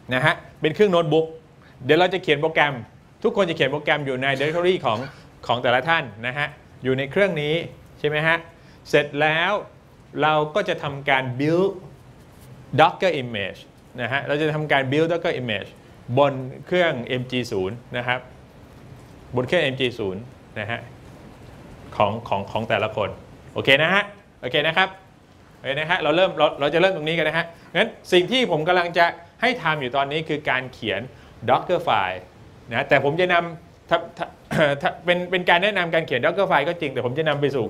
นะฮะเป็นเครื่องโน้ตบุ๊กเดี๋ยวเราจะเขียนโปรแกรมทุกคนจะเขียนโปรแกรมอยู่ใน directory ของแต่ละท่านนะฮะอยู่ในเครื่องนี้ใช่ไหมฮะเสร็จแล้วเราก็จะทำการ build Docker image นะฮะเราจะทำการ build Docker image บนเครื่อง MG0 นะครับบนเครื่อง MG0 นะฮะของแต่ละคนโอเคนะฮะโอเคนะครับโอเคนะฮะเราจะเริ่มตรงนี้กันนะฮะงั้นสิ่งที่ผมกำลังจะให้ทำอยู่ตอนนี้คือการเขียน Docker file นะแต่ผมจะนำเป็นการแนะนำการเขียน Docker file ก็จริงแต่ผมจะนำไปสู่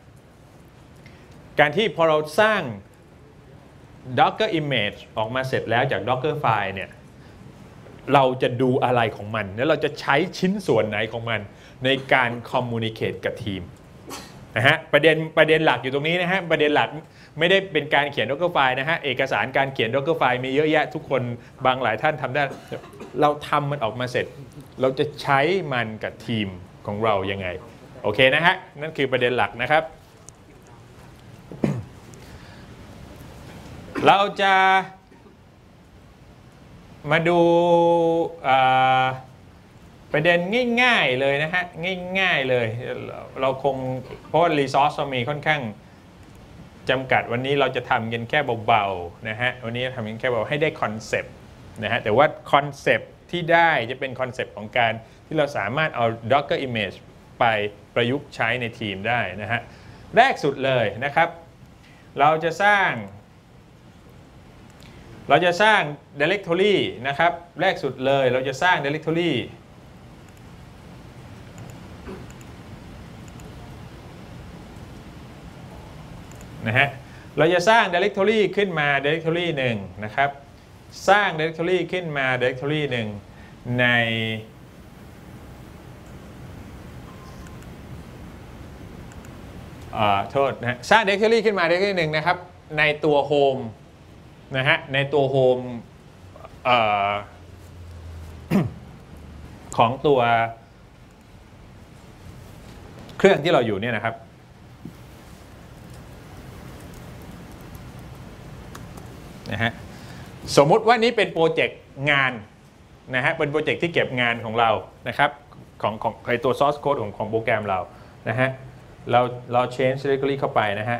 การที่พอเราสร้าง Docker image ออกมาเสร็จแล้วจาก Docker file เนี่ยเราจะดูอะไรของมันแล้วเราจะใช้ชิ้นส่วนไหนของมันในการ communicate กับทีมนะฮะประเด็นหลักอยู่ตรงนี้นะฮะประเด็นหลักไม่ได้เป็นการเขียน Docker file นะฮะเอกสารการเขียน Docker file มีเยอะแยะทุกคนหลายท่านทำได้เราทำมันออกมาเสร็จเราจะใช้มันกับทีมของเรายังไงโอเคนะฮะนั่นคือประเด็นหลักนะครับเราจะมาดูประเด็นง่ายๆเลยนะฮะง่ายๆเลยเราคงเพราะว่า resource เรามีค่อนข้างจำกัดวันนี้เราจะทำกันแค่เบาๆนะฮะวันนี้ทำกันแค่เบาให้ได้คอนเซปต์นะฮะแต่ว่าคอนเซปต์ที่ได้จะเป็นคอนเซปต์ของการที่เราสามารถเอา Docker image ไปประยุกต์ใช้ในทีมได้นะฮะแรกสุดเลยนะครับเราจะสร้าง directory นะครับแรกสุดเลยเราจะสร้าง directory นะฮะเราจะสร้าง directory ขึ้นมา directory หนึ่งนะครับสร้าง directory ขึ้นมา directory หนึ่งในโทษนะสร้าง directory ขึ้นมา directory หนึ่งนะครับในตัว home นะฮะในตัว home ของตัวเครื่องที่เราอยู่เนี่ยนะครับนะฮะสมมุติว่านี้เป็นโปรเจกต์งานนะฮะเป็นโปรเจกต์ที่เก็บงานของเรานะครับของตัว source code ของโปรแกรมเรานะฮะเรา change directory เข้าไปนะฮะ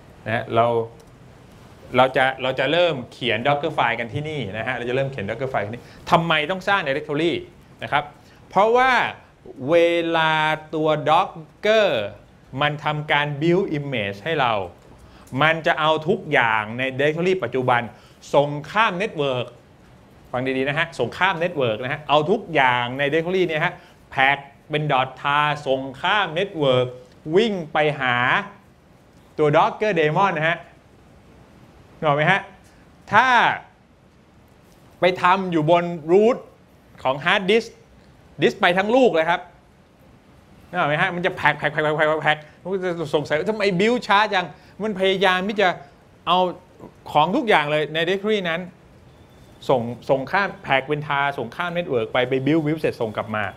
เราจะเริ่มเขียน Docker file กันที่นี่นะฮะเราจะเริ่มเขียน Docker file ที่นี่ทำไมต้องสร้าง directory นะครับเพราะว่าเวลาตัว Docker มันทำการ build image ให้เรามันจะเอาทุกอย่างใน directory ปัจจุบันส่งข้ามเน็ตเวิร์กฟังดีๆนะฮะส่งข้ามเน็ตเวิร์กนะฮะเอาทุกอย่างใน directory เนี่ยฮะแพ็กเป็น .tar ส่งข้ามเน็ตเวิร์กวิ่งไปหาตัว Docker daemon นะฮะเห็นไหมฮะถ้าไปทำอยู่บน root ของ hard disk ไปทั้งลูกเลยครับเห็นไหมฮะมันจะแพ็กมันจะสงสัยทำไม build ช้าจังมันพยายามที่จะเอาของทุกอย่างเลยใน directory นั้นส่งข้ามแพ็กเป็นทาส่งข้ามเน็ตเวิร์กไป build เสร็จส่งกลับมา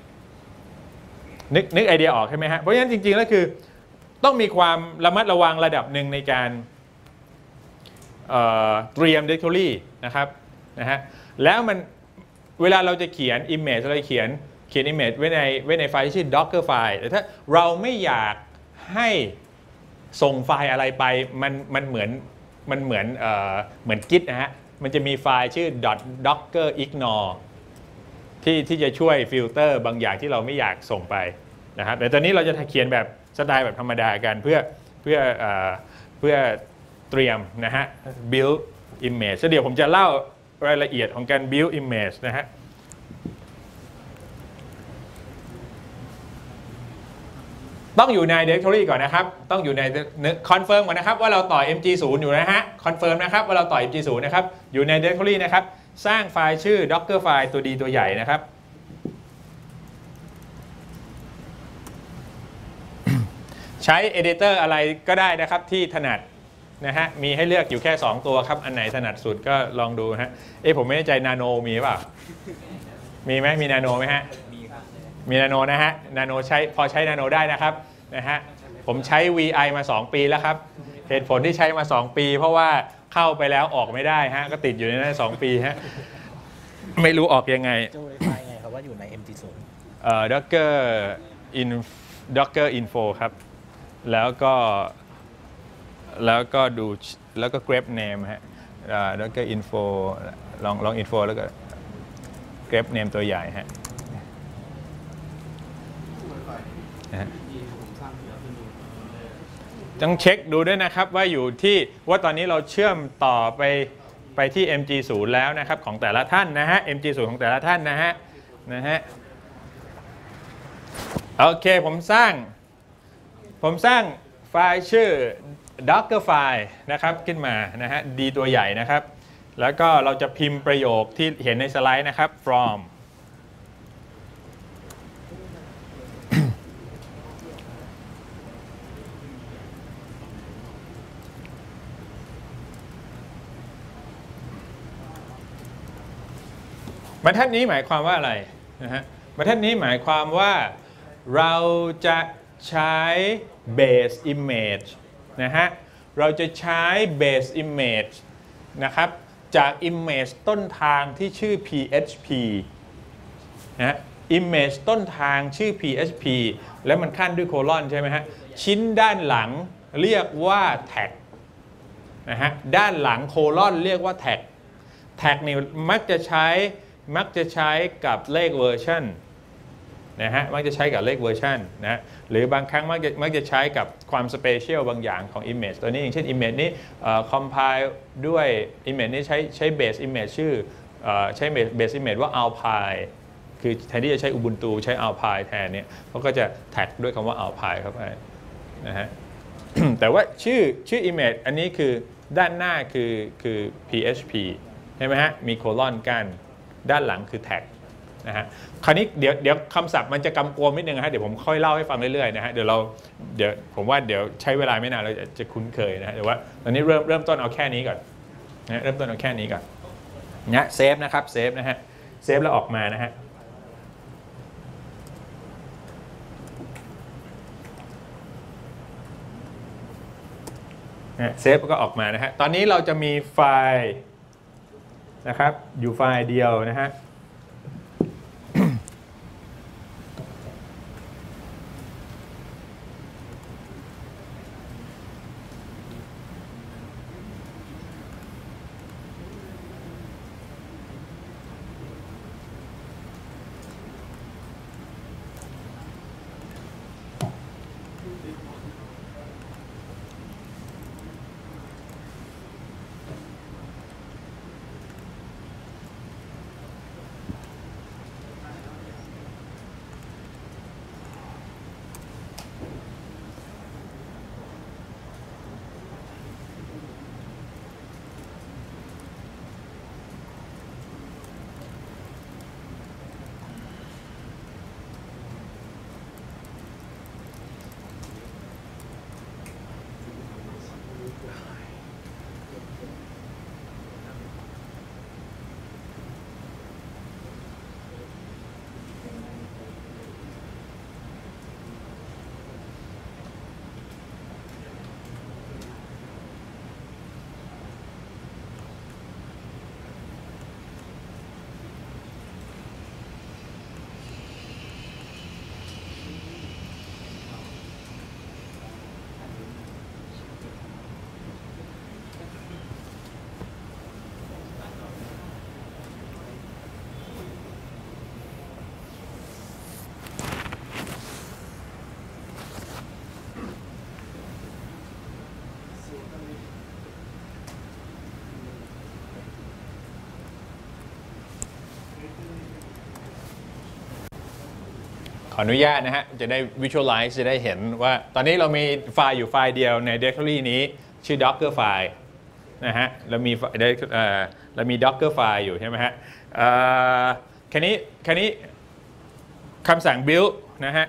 นึกไอเดียออกใช่ไหมฮะเพราะฉะนั้นจริงๆแล้วคือต้องมีความระมัดระวังระดับหนึ่งในการเตรียม directory นะครับนะฮะแล้วมันเวลาเราจะเขียน image เราเขียน image ไว้ในไฟล์ที่ชื่อ docker file แต่ถ้าเราไม่อยากให้ส่งไฟล์อะไรไปมันเหมือน git นะฮะมันจะมีไฟล์ชื่อ docker ignore ที่จะช่วยฟิลเตอร์บางอย่างที่เราไม่อยากส่งไปนะครับแต่ตอนนี้เราจะเขียนแบบสไตล์แบบธรรมดากันเพื่อเตรียมนะฮะ build image เดี๋ยวผมจะเล่ารายละเอียดของการ build image นะฮะต้องอยู่ใน directory ก่อนนะครับต้องอยู่ใน confirm ก่อนนะครับว่าเราต่อ mg0 อยู่นะฮะ confirm นะครับว่าเราต่อ mg0 นะครับอยู่ใน directory นะครับสร้างไฟล์ชื่อ docker file ตัวดีตัวใหญ่นะครับใช้ editor อะไรก็ได้นะครับที่ถนัดนะฮะมีให้เลือกอยู่แค่2ตัวครับอันไหนถนัดสุดก็ลองดูฮะผมไม่แน่ใจนาโนมีเปล่ามีไหมมีนาโนไหมฮะมีนาโนนะฮะนาโนพอใช้นาโนได้นะครับนะฮะผมใช้ VI มา2ปีแล้วครับเหตุผลที่ใช้มา2ปีเพราะว่าเข้าไปแล้วออกไม่ได้ฮะก็ติดอยู่ในนั้น2ปีฮะไม่รู้ออกยังไงจะ verify ไงครับว่าอยู่ใน MG0 docker in docker info ครับแล้วก็ดูแล้วก็ grep name ฮะdocker info ลอง info แล้วก็ grep name ตัวใหญ่ฮะต้องเช็คดูด้วยนะครับว่าอยู่ที่ว่าตอนนี้เราเชื่อมต่อไปที่ MG0 แล้วนะครับของแต่ละท่านนะฮะ MG0 ของแต่ละท่านนะฮะโอเคผมสร้างไฟล์ชื่อ docker file นะครับขึ้นมานะฮะดีตัวใหญ่นะครับแล้วก็เราจะพิมพ์ประโยคที่เห็นในสไลด์นะครับ fromบรรทัดนี้หมายความว่าอะไรนะฮะบรรทัดนี้หมายความว่าเราจะใช้ base image นะฮะเราจะใช้ base image นะครับจาก image ต้นทางที่ชื่อ php นะ image ต้นทางชื่อ php แล้วมันขั้นด้วยโคลอนใช่ไหมฮะชิ้นด้านหลังเรียกว่า tag นะฮะด้านหลังโคลอนเรียกว่า tag tag นี่มักจะใช้กับเลขเวอร์ชันนะฮะมักจะใช้กับเลขเวอร์ชันนะหรือบางครั้งมักจะใช้กับความสเปเชียลบางอย่างของ image ตัวนี้อย่างเช่น image นี้compile ด้วย image นี้ใช้ base image ชื่อใช้ base image ว่า alpine คือแทนที่จะใช้ ubuntu ใช้ alpine แทนเนี่ยเขาก็จะแท็กด้วยคำว่า alpine เข้าไปนะฮะ แต่ว่าชื่อ image อันนี้คือด้านหน้าคือ php ใช่ไหมฮะมีโคลอนกันด้านหลังคือแท็กนะฮะคราวนี้เดี๋ยวคำศัพท์มันจะกำกวมนิดนึงนะฮะเดี๋ยวผมค่อยเล่าให้ฟังเรื่อยๆนะฮะเดี๋ยวผมว่าเดี๋ยวใช้เวลาไม่นานเราจะคุ้นเคยนะฮะเดี๋ยวว่าตอนนี้เริ่มต้นเอาแค่นี้ก่อนนะเริ่มต้นเอาแค่นี้ก่อนนะเซฟนะครับเซฟนะฮะเซฟแล้วออกมานะฮะเซฟก็ออกมานะฮะตอนนี้เราจะมีไฟล์นะครับอยู่ไฟล์เดียวนะฮะขออนุญาตนะฮะจะได้ visualize จะได้เห็นว่าตอนนี้เรามีไฟล์อยู่ไฟล์เดียวใน directory นี้ชื่อ docker file นะฮะเรามี docker file อยู่ใช่ไหมฮะแค่นี้คำสั่ง build นะฮะ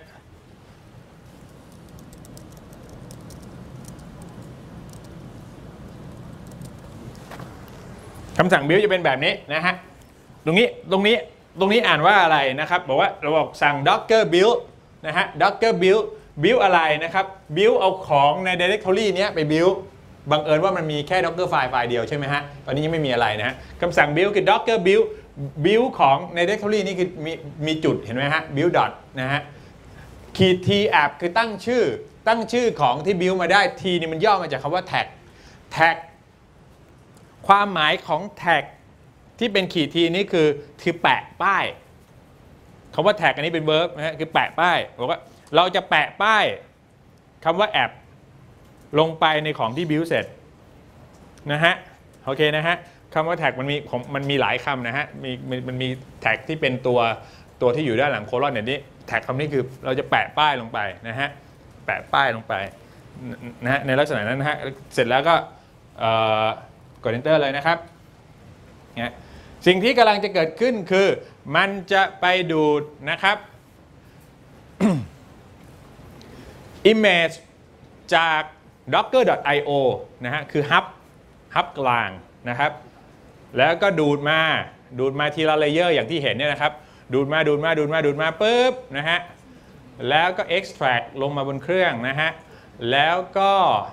คำสั่ง build จะเป็นแบบนี้นะฮะตรงนี้อ่านว่าอะไรนะครับบอกว่าเราบอกสั่ง docker build นะฮะ docker build อะไรนะครับ build เอาของใน directory เนี้ยไป build บังเอิญว่ามันมีแค่ docker file ไฟล์เดียวใช่ไหมฮะตอนนี้ยังไม่มีอะไรนะฮะคำสั่ง build คือ docker build ของใน directory นี่คือมีจุดเห็นไหมฮะ build dot นะฮะขีด t app คือตั้งชื่อของที่ build มาได้ t นี่มันย่อมาจากคำว่า tag ความหมายของ tag ที่เป็นขีด t นี่คือแปะป้ายคำว่า tag อันนี้เป็น verb นะฮะคือแปะป้ายบอกว่าเราจะแปะป้ายคำว่า app ลงไปในของที่ build เสร็จนะฮะโอเคนะฮะคำว่า tag มันมีหลายคำนะฮะมันมี tag ที่เป็นตัวที่อยู่ด้านหลังโคลอนเนี่ยนี่แท็กคำนี้คือเราจะแปะป้ายลงไปนะฮะแปะป้ายลงไปนะฮะในลักษณะนั้นนะฮะเสร็จแล้วก็กด enter เลยนะครับนะสิ่งที่กำลังจะเกิดขึ้นคือมันจะไปดูดนะครับ image จาก docker.io นะฮะคือฮับกลางนะครับแล้วก็ดูดมาทีละเลเยอร์อย่างที่เห็นเนี่ยนะครับดูดมาปุ๊บนะฮะแล้วก็ extract ลงมาบนเครื่องนะฮะแล้วก็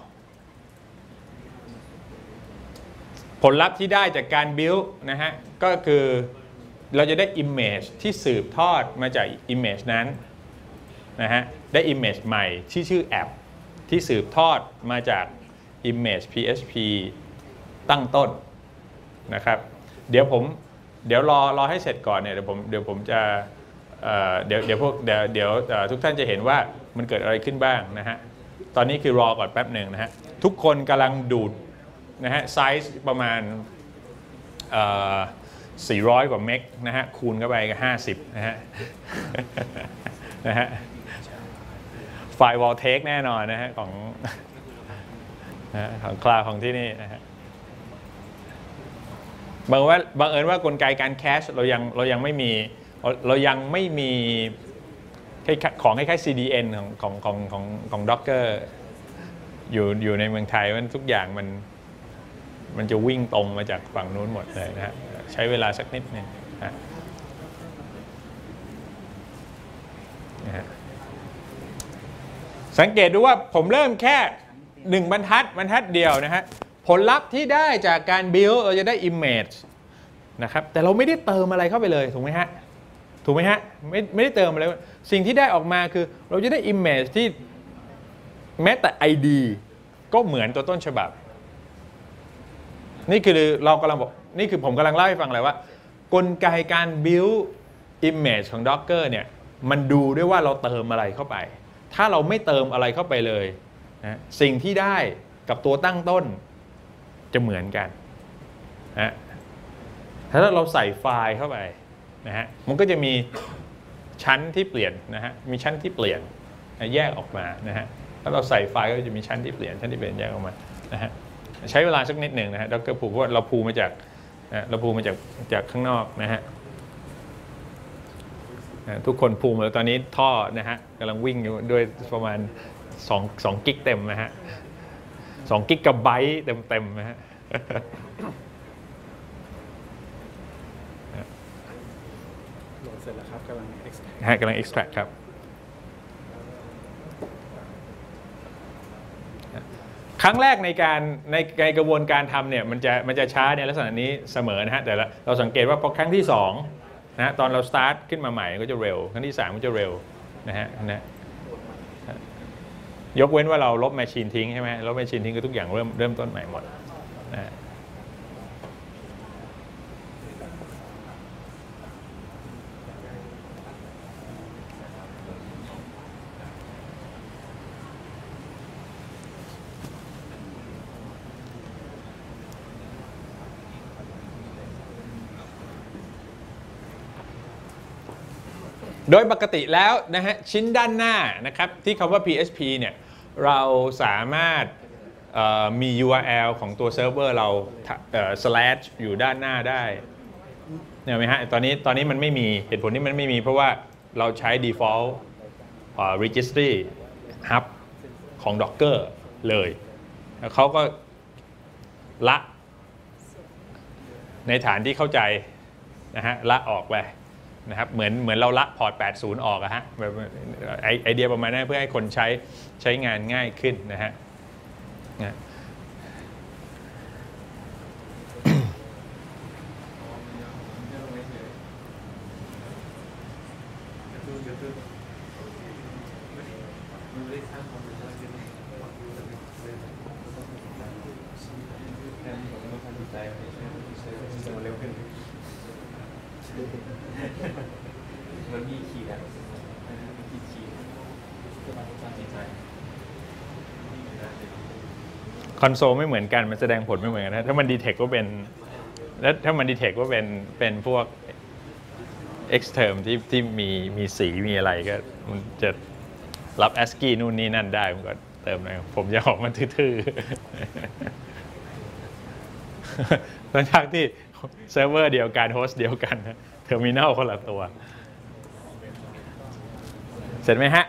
ผลลัพธ์ที่ได้จากการ build นะฮะก็คือเราจะได้ image ที่สืบทอดมาจาก image นั้นนะฮะได้ image ใหม่ที่ชื่อแอปที่สืบทอดมาจาก image PHP ตั้งต้นนะครับเดี๋ยวรอให้เสร็จก่อนเนี่ยเดี๋ยวผมจะเดี๋ยวทุกท่านจะเห็นว่ามันเกิดอะไรขึ้นบ้างนะฮะตอนนี้คือรอก่อนแป๊บหนึ่งนะฮะทุกคนกำลังดูดนะฮะไซส์ประมาณ400 กว่าเมกนะฮะคูณเข้าไปก็50นะฮะนะฮะไฟล์ wall take แน่นอนนะฮะของคลาวด์ของที่นี่นะฮะบังเอิญว่ากลไกการแคชเรายังไม่มีของคล้ายๆ CDN ของ Docker อยู่ในเมืองไทยมันทุกอย่างมันจะวิ่งตรงมาจากฝั่งนู้นหมดเลยนะฮะใช้เวลาสักนิดนึงนะฮะสังเกตดูว่าผมเริ่มแค่1บรรทัดเดียวนะฮะผลลัพธ์ที่ได้จากการ build เราจะได้ image นะครับแต่เราไม่ได้เติมอะไรเข้าไปเลยถูกไหมฮะไม่ได้เติมอะไรสิ่งที่ได้ออกมาคือเราจะได้ image ที่แม้แต่ ID ก็เหมือนตัวต้นฉบับนี่คือเรากำลังบอกนี่คือผมกำลังเล่าให้ฟังเลยว่ากลไกการ build image ของ Docker เนี่ยมันดูด้วยว่าเราเติมอะไรเข้าไปถ้าเราไม่เติมอะไรเข้าไปเลยนะสิ่งที่ได้กับตัวตั้งต้นจะเหมือนกันนะถ้าเราใส่ไฟล์เข้าไปนะฮะมันก็จะมีชั้นที่เปลี่ยนนะฮะมีชั้นที่เปลี่ยนแยกออกมานะฮะถ้าเราใส่ไฟล์ก็จะมีชั้นที่เปลี่ยนแยกออกมานะฮะใช้เวลาสักนิดหนึ่งนะฮะDockerพูเพราะว่าเราพูมาจากข้างนอกนะฮะทุกคนพูมาแล้วตอนนี้ท่อนะฮะกำลังวิ่งอยู่ด้วยประมาณ2 กิกเต็มนะฮะ2 กิกะไบต์เต็มนะฮะโหลดเสร็จแล้วครับกำลัง extract ครับครั้งแรกในกระบวนการทำเนี่ยมันจะช้าในลักษณะนี้เสมอนะฮะแต่เราสังเกตว่าพอครั้งที่2นะฮะตอนเราสตาร์ทขึ้นมาใหม่ก็จะเร็วครั้งที่3ก็จะเร็วนะฮะยกเว้นว่าเราลบแมชชีนทิ้งใช่ไหมลบแมชชีนทิ้งก็ทุกอย่างเริ่มต้นใหม่หมดนะโดยปกติแล้วนะฮะชิ้นด้านหน้านะครับที่คำว่า PHP เนี่ยเราสามารถมี URL ของตัวเซิร์ฟเวอร์เราslash อยู่ด้านหน้าได้เห็นไหมฮะตอนนี้มันไม่มีเหตุผลที่มันไม่มีเพราะว่าเราใช้ default registry hub ของ Docker เลยเขาก็ละในฐานที่เข้าใจนะฮะละออกไปนะครับเหมือนเราละพอร์ต 80 ออกอะฮะแบบไอเดียประมาณนั้นเพื่อให้คนใช้งานง่ายขึ้นนะฮะเร็วขึ้นมันมีขีดอ่ะมีขีดคอนโซลไม่เหมือนกันมันแสดงผลไม่เหมือนกันนะถ้ามันดีเทคว่าเป็นแล้วถ้ามันดีเทคว่าเป็นพวก Xterm ที่มีสีมีอะไรก็มันจะรับ ASCII นู่นนี่นั่นได้มันก็เติมหน่อยผมจะออกมาทื่อๆทั้งที่เซิร์ฟเวอร์เดียวกันโฮสต์เดียวกันเทอร์มินัลคนละตัวเสร็จไหมฮะ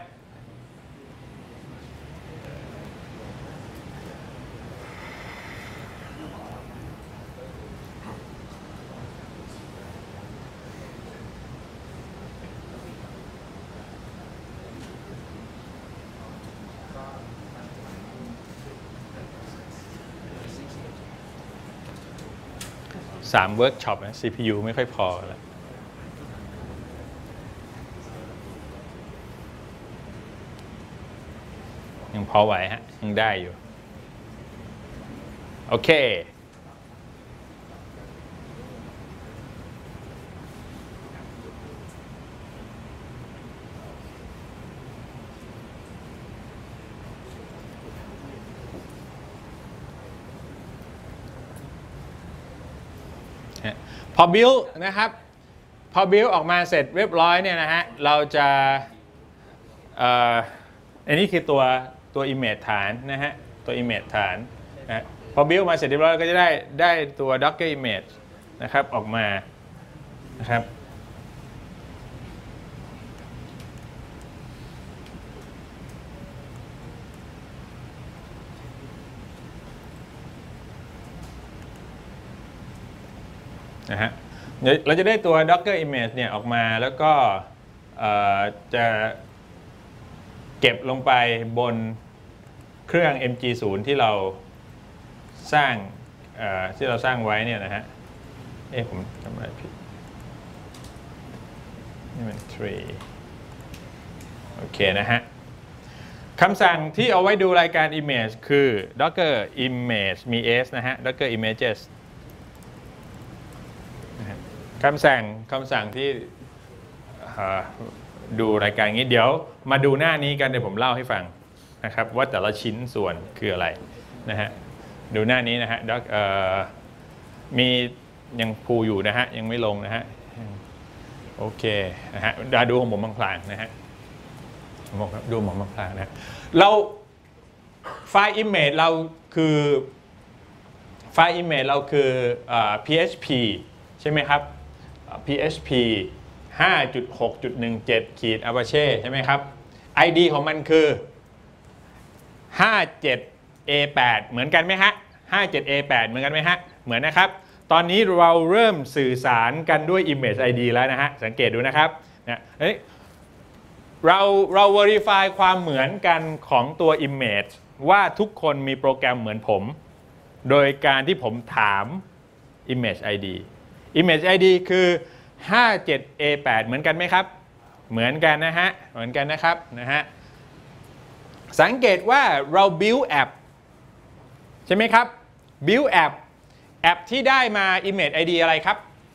3 เวิร์กช็อปนะ CPU ไม่ค่อยพอแล้วยังพอไหวฮะยังได้อยู่โอเคพอ build นะครับพอ build ออกมาเสร็จเรียบร้อยเนี่ยนะฮะเราจะอันนี้คือตัว image ฐานนะฮะตัว image ฐานนะพอ build มาเสร็จเรียบร้อยก็จะได้ตัว docker image นะครับออกมานะครับนะฮะเราจะได้ตัว Docker Image เนี่ยออกมาแล้วก็จะเก็บลงไปบนเครื่อง MG0 ที่เราสร้างไว้เนี่ยนะฮะผมทำอะไรผิดนี่มัน tree โอเคนะฮะคำสั่งที่เอาไว้ดูรายการ Image คือ Docker Image มี s นะฮะ Docker Imagesคำสั่งที่ดูรายการนี้เดี๋ยวมาดูหน้านี้กันเดี๋ยวผมเล่าให้ฟังนะครับว่าแต่ละชิ้นส่วนคืออะไรนะฮะดูหน้านี้นะฮะมียังพูอยู่นะฮะยังไม่ลงนะฮะโอเคนะฮะดูของผมพลางๆนะฮะดูของผมพลางๆนะเราไฟล์ image เราคือPHP ใช่ไหมครับPHP 5.6.17 Apache ใช่ไหมครับ ID ของมันคือ 57A8 เหมือนกันไหมฮะ 57A8 เหมือนกันไหมฮะเหมือนนะครับตอนนี้เราเริ่มสื่อสารกันด้วย Image ID แล้วนะฮะสังเกตดูนะครับเรา verify ความเหมือนกันของตัว Image ว่าทุกคนมีโปรแกรมเหมือนผมโดยการที่ผมถาม Image ID Image ID คือ 57A8 เหมือนกันไหมครับเหมือนกันนะฮะเหมือนกันนะครับสังเกตว่าเรา build app ใช่ไหมครับ build app ที่ได้มา Image ID อะไรครับ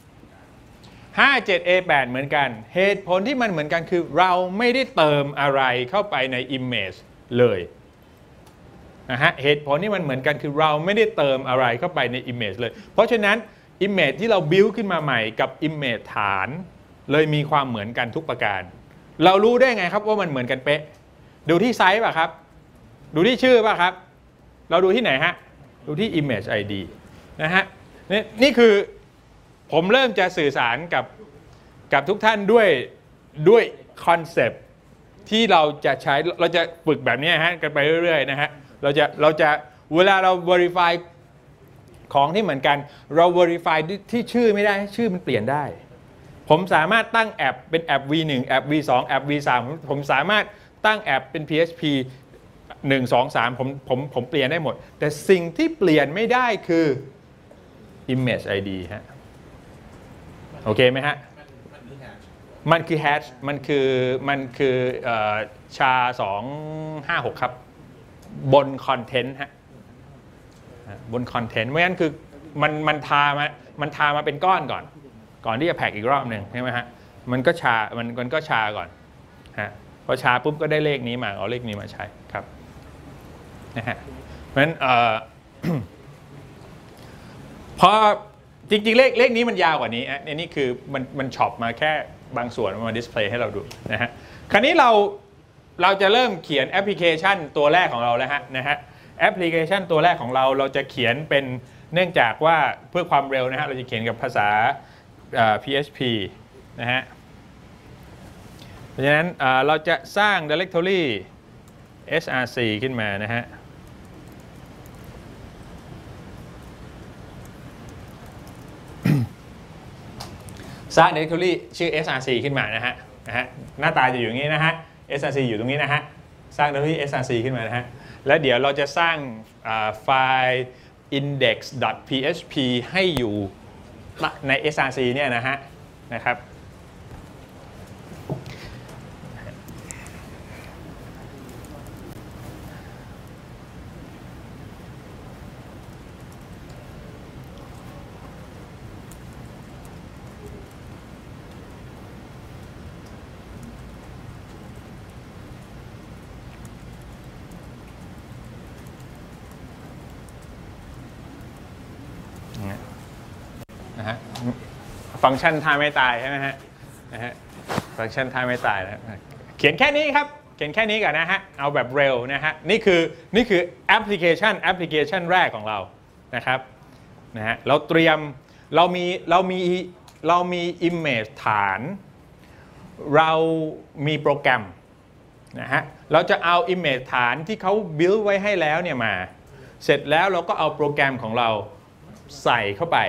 57A8 เหมือนกันเหตุผลที่มันเหมือนกันคือเราไม่ได้เติมอะไรเข้าไปใน Image เลยนะฮะเหตุผลที่มันเหมือนกันคือเราไม่ได้เติมอะไรเข้าไปใน Image เลยเพราะฉะนั้นImage ที่เรา build ขึ้นมาใหม่กับ Image ฐานเลยมีความเหมือนกันทุกประการเรารู้ได้ไงครับว่ามันเหมือนกันเป๊ะดูที่ไซส์ป่ะครับดูที่ชื่อป่ะครับเราดูที่ไหนฮะดูที่ Image ID นะฮะนี่คือผมเริ่มจะสื่อสารกับทุกท่านด้วยคอนเซปต์ที่เราจะใช้เราจะฝึกแบบนี้ฮะกันไปเรื่อยๆนะฮะเราจะเวลาเรา verifyของที่เหมือนกันเรา verify ที่ชื่อไม่ได้ชื่อมันเปลี่ยนได้ผมสามารถตั้งแอปเป็นแอป V1 แอป V2 แอป V3 ผมสามารถตั้งแอปเป็น PHP 1 2 3ผมเปลี่ยนได้หมดแต่สิ่งที่เปลี่ยนไม่ได้คือ Image ID ฮะโอเคไหมฮะมันคือ hash มันคือชา256ครับบนคอนเทนต์ฮะบนคอนเทนต์ไม่งั้นคือมันทามาเป็นก้อนก่อนที่จะแพ็กอีกรอบหนึ่งใช่ไหมฮะมันก็ชาก่อนฮะพอชาปุ๊บก็ได้เลขนี้มาเอาเลขนี้มาใช้ครับนะฮะเพราะฉะนั้นพอจริงๆเลขนี้มันยาวกว่านี้อันนี้คือมันช็อปมาแค่บางส่วนมาดิสเพลย์ให้เราดูนะฮะคราวนี้เราจะเริ่มเขียนแอปพลิเคชันตัวแรกของเราแล้วนะฮะแอปพลิเคชันตัวแรกของเราจะเขียนเป็นเนื่องจากว่าเพื่อความเร็วนะฮะเราจะเขียนกับภาษาPHP นะฮะเพราะฉะนั้นเราจะสร้าง directory src ขึ้นมานะฮะสร้าง directory ชื่อ src ขึ้นมานะฮะหน้าตาจะอยู่อย่างนี้นะฮะ src อยู่ตรงนี้นะฮะสร้าง directory src ขึ้นมานะฮะแล้วเดี๋ยวเราจะสร้างไฟล์ index.php ให้อยู่ใน src เนี่ยนะครับฟังก์ชันท่าไม่ตายใช่ไหมฮะฟังก์ชันท่าไม่ตายนะเขียนแค่นี้ครับเขียนแค่นี้ก่อนนะฮะเอาแบบเร็วนะฮะนี่คือแอปพลิเคชันแรกของเรานะครับนะฮะเรามี image ฐานเรามีโปรแกรมนะฮะเราจะเอา image ฐานที่เขา build ไว้ให้แล้วเนี่ยมาเสร็จแล้วเราก็เอาโปรแกรมของเราใส่เข้าไป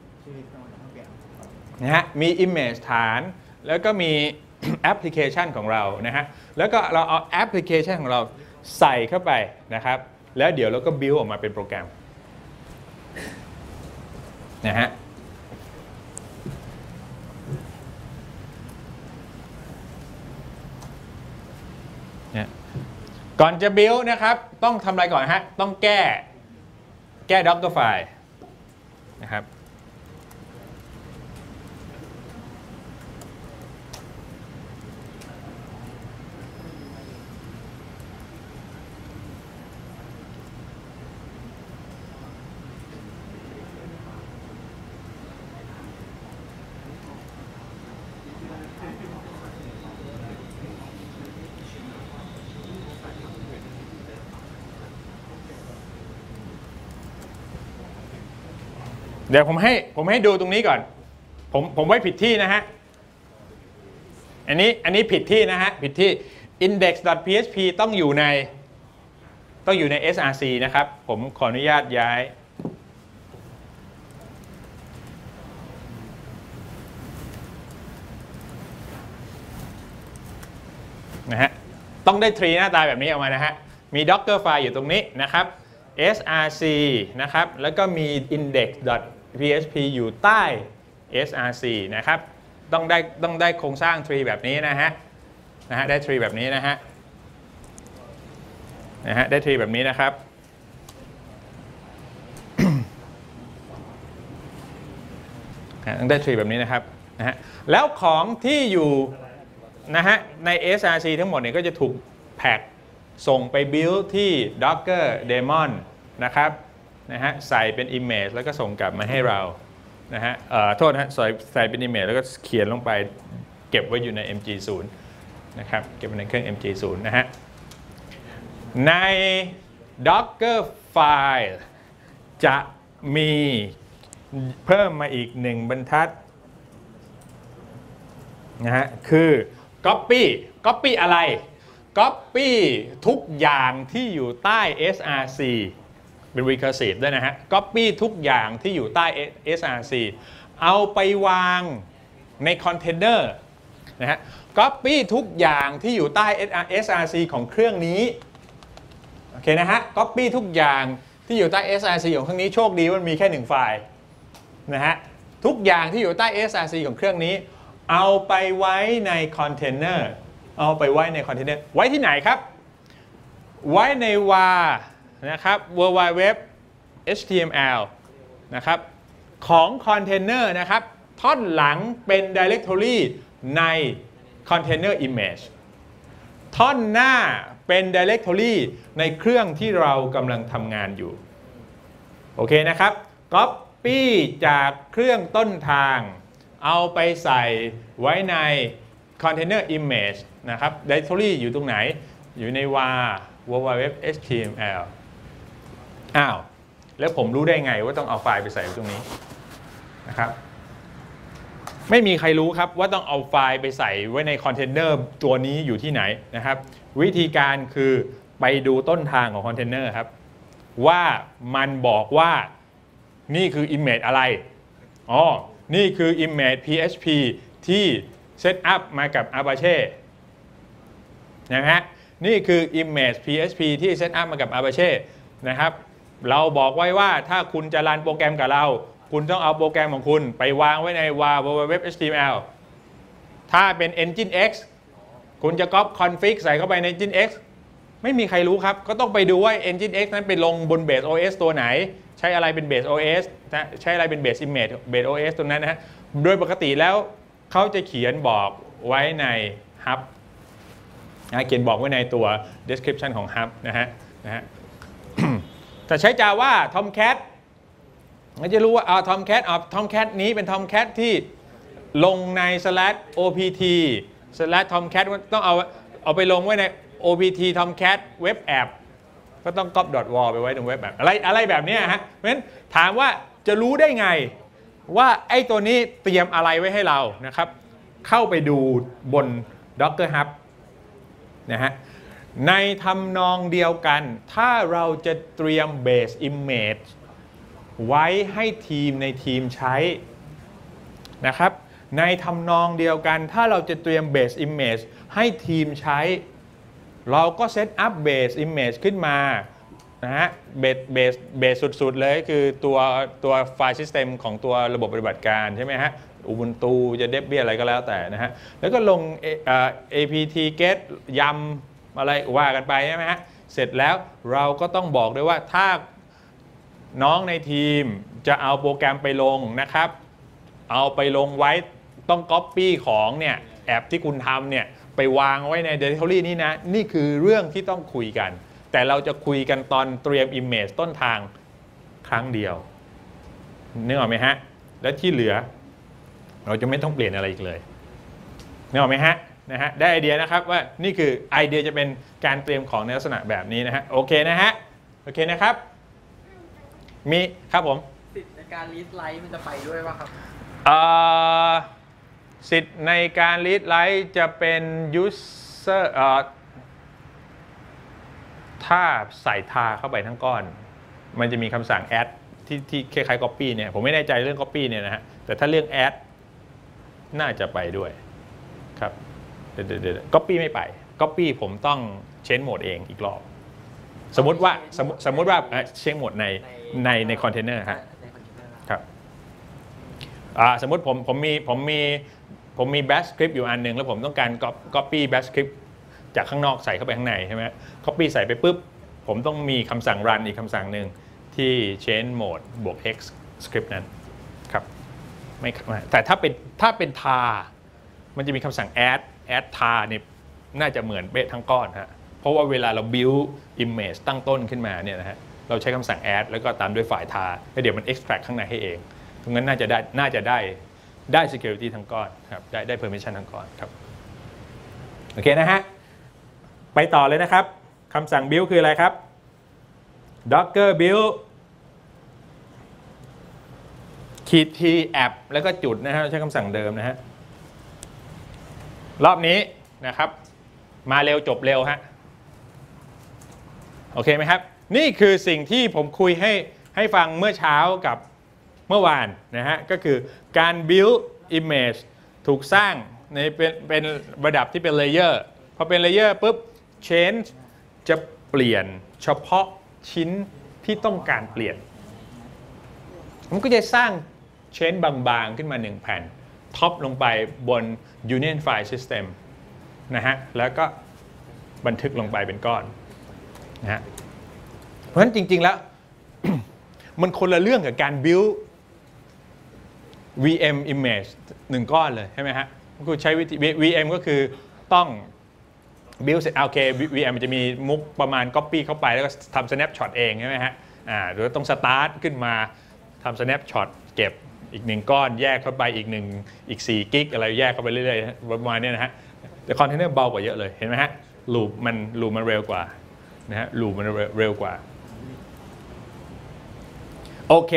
นะฮะมี image ฐานแล้วก็มีแอปพลิเคชันของเรานะฮะแล้วก็เราเอาแอปพลิเคชันของเราใส่เข้าไปนะครับแล้วเดี๋ยวเราก็ build ออกมาเป็นโปรแกรมนะฮะก่อนจะ build นะครับต้องทำอะไรก่อนฮะต้องแก้ Docker file นะครับเดี๋ยวผมให้ดูตรงนี้ก่อนผมไว้ผิดที่นะฮะอันนี้ผิดที่นะฮะผิดที่ index.php ต้องอยู่ใน src นะครับผมขออนุญาตย้ายนะฮะต้องได้ tree หน้าตาแบบนี้ออกมานะฮะมี docker file อยู่ตรงนี้นะครับ src นะครับแล้วก็มี index.php อยู่ใต้ src นะครับต้องได้โครงสร้าง tree แบบนี้นะฮะได้ tree แบบนี้นะฮะได้ tree แบบนี้นะครับต้องได้ tree แบบนี้นะครับแล้วของที่อยู่นะฮะใน src ทั้งหมดเนี่ยก็จะถูกแพ็กส่งไป build ที่ docker daemon นะครับใส่เป็น image แล้วก็ส่งกลับมาให้เรานะฮะโทษนะฮะใส่เป็น image แล้วก็เขียนลงไปเก็บไว้อยู่ใน mg0 นะครับเก็บไว้ในเครื่อง mg0 นะฮะใน docker file จะมีเพิ่มมาอีก1บรรทัดนะฮะคือ copy อะไร copy ทุกอย่างที่อยู่ใต้ src เป็น recursive ด้วยนะฮะ copy ทุกอย่างที่อยู่ใต้ src เอาไปวางในคอนเทนเนอร์นะฮะ copy ทุกอย่างที่อยู่ใต้ src ของเครื่องนี้โอเคนะฮะ copy ทุกอย่างที่อยู่ใต้ src ของเครื่องนี้โชคดีว่ามันมีแค่1ไฟล์นะฮะทุกอย่างที่อยู่ใต้ src ของเครื่องนี้เอาไปไว้ในคอนเทนเนอร์เอาไปไว้ในคอนเทนเนอร์ไว้ที่ไหนครับไว้ใน var นะครับ www html นะครับของคอนเทนเนอร์นะครับท่อนหลังเป็น directory ใน container image ท่อนหน้าเป็น directory ในเครื่องที่เรากำลังทำงานอยู่โอเคนะครับ copy จากเครื่องต้นทางเอาไปใส่ไว้ใน container image นะครับ directory อยู่ตรงไหนอยู่ใน var www html อ้าวแล้วผมรู้ได้ไงว่าต้องเอาไฟล์ไปใส่ตรงนี้นะครับไม่มีใครรู้ครับว่าต้องเอาไฟล์ไปใส่ไว้ในคอนเทนเนอร์ตัวนี้อยู่ที่ไหนนะครับวิธีการคือไปดูต้นทางของคอนเทนเนอร์ครับว่ามันบอกว่านี่คือ image อะไรอ๋อนี่คือ image php ที่เซตอัพมากับ Apache นะฮะนี่คือ image php ที่เซตอัพมากับ Apache นะครับเราบอกไว้ว่าถ้าคุณจะรันโปรแกรมกับเราคุณต้องเอาโปรแกรมของคุณไปวางไว้ใน var www html ถ้าเป็น nginx คุณจะ copy config ใส่เข้าไปใน nginx ไม่มีใครรู้ครับก็ต้องไปดูว่า nginx นั้นไปลงบน base os ตัวไหนใช้อะไรเป็น base os นะใช้อะไรเป็น base image base os ตรงนั้นนะฮะโดยปกติแล้วเขาจะเขียนบอกไว้ใน hub เขียนบอกไว้ในตัว description ของ hub นะฮะ แต่ใช้ Java Tomcat ก็จะรู้ว่าTomcat นี้เป็น Tomcat ที่ลงใน /opt /tomcat ต้องเอาไปลงไว้ใน opt tomcat web app ก็ต้อง cop.war ไปไว้ตรง web app อะไรแบบนี้ฮะเพราะฉะนั้นถามว่าจะรู้ได้ไงว่าไอ้ตัวนี้เตรียมอะไรไว้ให้เรานะครับเข้าไปดูบน Docker Hub นะฮะในทำนองเดียวกันถ้าเราจะเตรียม base image ไว้ให้ทีมในทีมใช้นะครับในทำนองเดียวกันถ้าเราจะเตรียม base image ให้ทีมใช้เราก็เซตอัพ base image ขึ้นมานะฮะ base สุดๆเลยคือตัวไฟล์ system ของตัวระบบปฏิบัติการใช่ไหมฮะ Ubuntu จะ Debian อะไรก็แล้วแต่นะฮะแล้วก็ลงapt get yum อะไรว่ากันไปใช่ไหมฮะเสร็จแล้วเราก็ต้องบอกด้วยว่าถ้าน้องในทีมจะเอาโปรแกรมไปลงนะครับเอาไปลงไว้ต้อง Copy ของเนี่ยแอปที่คุณทำเนี่ยไปวางไว้ใน Directory นี้นะนี่คือเรื่องที่ต้องคุยกันแต่เราจะคุยกันตอนเตรียม Image ต้นทางครั้งเดียวนึกออกไหมฮะและที่เหลือเราจะไม่ต้องเปลี่ยนอะไรอีกเลยนึกออกไหมฮะนะฮะได้ไอเดียนะครับว่านี่คือไอเดียจะเป็นการเตรียมของในลักษณะแบบนี้นะฮะโอเคนะฮะโอเคนะครับมีครับผมสิทธิ์ในการรีดไลท์มันจะไปด้วยป่ะครับสิทธิ์ในการรีดไลท์จะเป็น user ถ้าใส่ทาเข้าไปทั้งก้อนมันจะมีคำสั่ง add ที่คล้ายๆ copy เนี่ยผมไม่แน่ใจเรื่อง copy เนี่ยนะฮะแต่ถ้าเรื่อง add น่าจะไปด้วยครับเดี๋ยว copy ไม่ไป copy ผมต้อง change mode เองอีกรอบสมมติว่าchange mode ในคอนเทนเนอร์ครับสมมติผมมี bash script อยู่อันหนึ่งแล้วผมต้องการ copy bash script จากข้างนอกใส่เข้าไปข้างในใช่ไหม copy ใส่ไปปุ๊บผมต้องมีคำสั่ง run อีกคำสั่งหนึ่งที่ change mode บวก x script นั้นครับไม่แต่ถ้าเป็น tar มันจะมีคำสั่ง add tar เนี่ยน่าจะเหมือนเป๊ะทั้งก้อนฮะเพราะว่าเวลาเรา build image ตั้งต้นขึ้นมาเนี่ยนะฮะเราใช้คำสั่ง add แล้วก็ตามด้วยฝ่าย tar แล้วเดี๋ยวมัน extract ข้างในให้เองตรงนั้นน่าจะได้ security ทั้งก้อนครับได้ permission ทั้งก้อนครับโอเคนะฮะไปต่อเลยนะครับคำสั่ง build คืออะไรครับ docker build -t app แล้วก็จุดนะฮะใช้คำสั่งเดิมนะฮะรอบนี้นะครับมาเร็วจบเร็วฮะโอเคไหมครับนี่คือสิ่งที่ผมคุยให้ฟังเมื่อเช้ากับเมื่อวานนะฮะก็คือการ build image ถูกสร้างในเป็นระดับที่เป็น layer พอเป็น layer ปุ๊บ change จะเปลี่ยนเฉพาะชิ้นที่ต้องการเปลี่ยนมันก็จะสร้างchange บางๆขึ้นมา1แผ่นท็อปลงไปบน Union File System นะฮะแล้วก็บันทึกลงไปเป็นก้อนนะฮะเพราะฉะนั้นจริงๆแล้ว มันคนละเรื่องกับการ build VM image 1 ก้อนเลยใช่ไหมฮะคือใช้วิธี VM ก็คือต้อง build เสร็จโอเค VM มันจะมีมุกประมาณ copy เข้าไปแล้วก็ทำ snapshot เองใช่ไหมฮะหรือต้อง start ขึ้นมาทำ snapshot เก็บอีก1 ก้อนแยกเข้าไปอีก4 กิกอะไรแยกเข้าไปเรื่อยๆประมาณนี้นะฮะแต่คอนเทนเนอร์เบากว่าเยอะเลยเห็นไหมฮะลูปมันเร็วกว่านะฮะลูปมันเร็วกว่าโอเค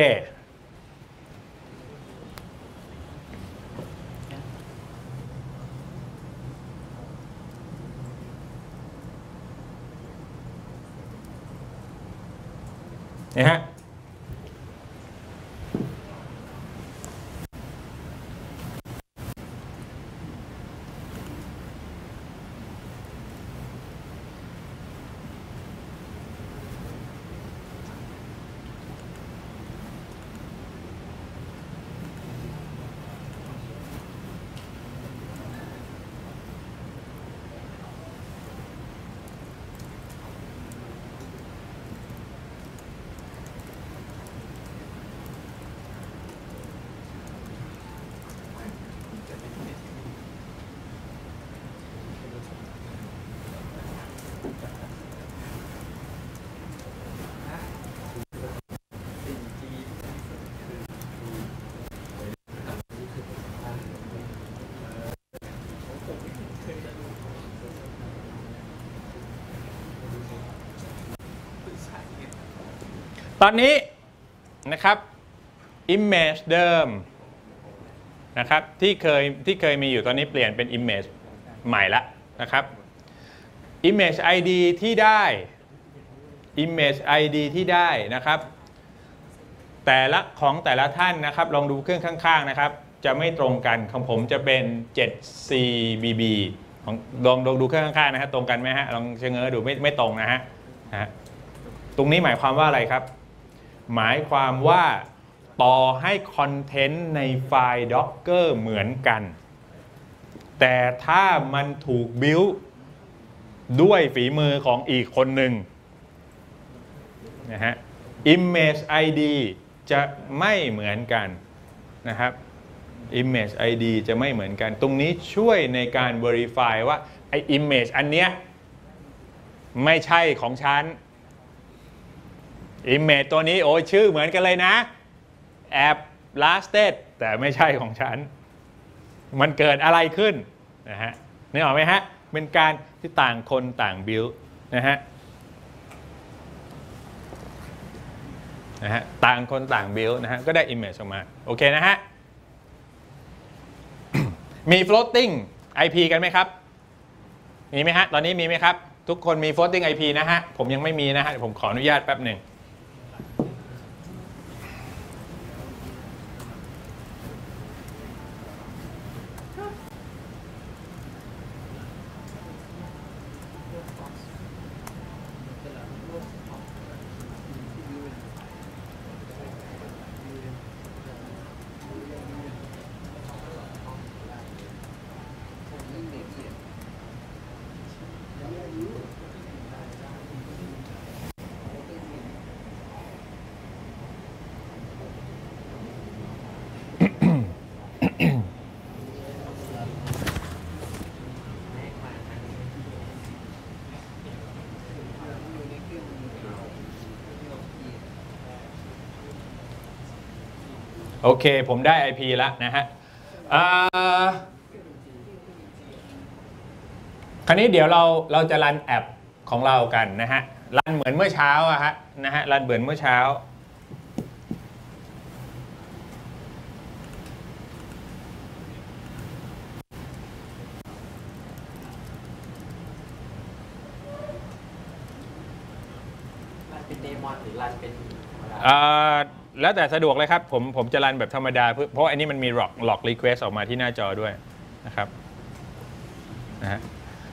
นะฮะตอนนี้นะครับ image เดิมนะครับที่เคยมีอยู่ตอนนี้เปลี่ยนเป็น image ใหม่ละนะครับ image ID ที่ได้ image ID ที่ได้นะครับแต่ละท่านนะครับลองดูเครื่องข้างๆนะครับจะไม่ตรงกันของผมจะเป็น 7CBB ของลองดูเครื่องข้างๆนะฮะตรงกันไหมฮะลองเชงเง้อดูไม่ตรงนะฮะตรงนี้หมายความว่าอะไรครับหมายความว่าต่อให้คอนเทนต์ในไฟล์ Docker เหมือนกันแต่ถ้ามันถูกบิลด์ด้วยฝีมือของอีกคนหนึ่งนะฮะ Image ID จะไม่เหมือนกันนะครับ Image ID จะไม่เหมือนกันตรงนี้ช่วยในการ Verify ว่าไอ้ Image อันเนี้ยไม่ใช่ของฉันImage ตัวนี้โอ้ยชื่อเหมือนกันเลยนะแอบ lasted แต่ไม่ใช่ของฉันมันเกิดอะไรขึ้นนะฮะนึกออกไหมฮะเป็นการที่ต่างคนต่าง build นะฮะต่างคนต่าง build นะฮะก็ได้ image ออกมาโอเคนะฮะ มี floating IP กันไหมครับมีไหมฮะตอนนี้มีไหมครับทุกคนมี floating IP นะฮะผมยังไม่มีนะฮะผมขออนุญาตแป๊บหนึ่งโอเคผมได้ IP แล้วนะฮะคราวนี้เดี๋ยวเราจะรันแอปของเรากันนะฮะรันเหมือนเมื่อเช้าอะฮะนะฮะรันเหมือนเมื่อเช้ารันเป็นเดมอนหรือรันเป็นธรรมดาแล้วแต่สะดวกเลยครับผมจะรันแบบธรรมดาเพราะอันนี้มันมี log request ออกมาที่หน้าจอด้วยนะครับนะฮะ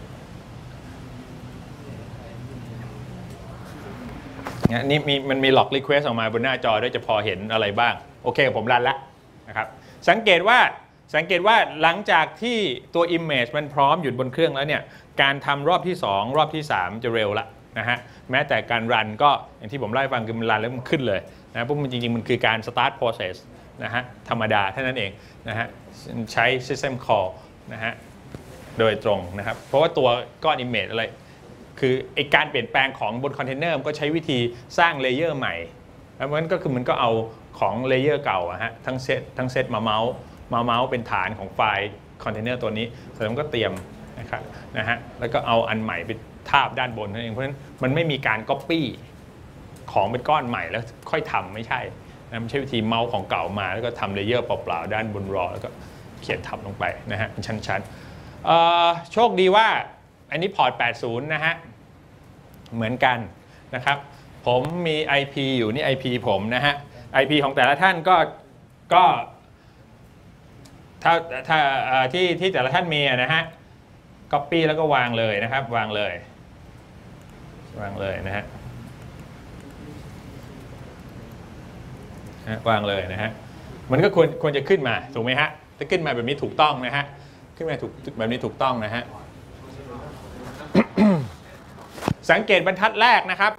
นี่มันมี log request ออกมาบนหน้าจอด้วยจะพอเห็นอะไรบ้างโอเคผมรันแล้วนะครับสังเกตว่าสังเกตว่าหลังจากที่ตัว Image มันพร้อมอยู่บนเครื่องแล้วเนี่ยการทำรอบที่ 2 รอบที่ 3 จะเร็วละนะฮะแม้แต่การรันก็อย่างที่ผมเล่าให้ฟังคือมันรันแล้วมันขึ้นเลยนะเพราะมันจริงๆมันคือการ start process นะฮะธรรมดาเท่านั้นเองนะฮะใช้ system call นะฮะโดยตรงนะครับเพราะว่าตัวก้อน Image อะไรคือไอการเปลี่ยนแปลงของบนคอนเทนเนอร์มันก็ใช้วิธีสร้างเลเยอร์ใหม่แล้วมันก็คือมันก็เอาของเลเยอร์เก่าอะฮะทั้งเซตมาเมาส์เป็นฐานของไฟล์คอนเทนเนอร์ตัวนี้เสร็จแล้วมันก็เตรียมนะครับนะฮะแล้วก็เอาอันใหม่ไปทาบด้านบนนั่นเองเพราะฉะนั้นมันไม่มีการ Copy ของเป็นก้อนใหม่แล้วค่อยทำไม่ใช่นะมันใช้วิธีเมาส์ของเก่ามาแล้วก็ทำเลเยอร์เปล่าๆด้านบนรอแล้วก็เขียนทับลงไปนะฮะเป็นชั้นๆโชคดีว่าอันนี้พอร์ต 80 นะฮะเหมือนกันนะครับผมมี IP อยู่นี่ IP ผมนะฮะ IP ของแต่ละท่านก็ถ้าที่แต่ละท่านมีนะฮะ copy แล้วก็วางเลยนะครับวางเลยนะฮะวางเลยนะฮะมันก็ควรจะขึ้นมาถูกไหมฮะถ้าขึ้นมาแบบนี้ถูกต้องนะฮะขึ้นมาแบบนี้ถูกต้องนะฮะ สังเกตบรรทัดแรกนะครับ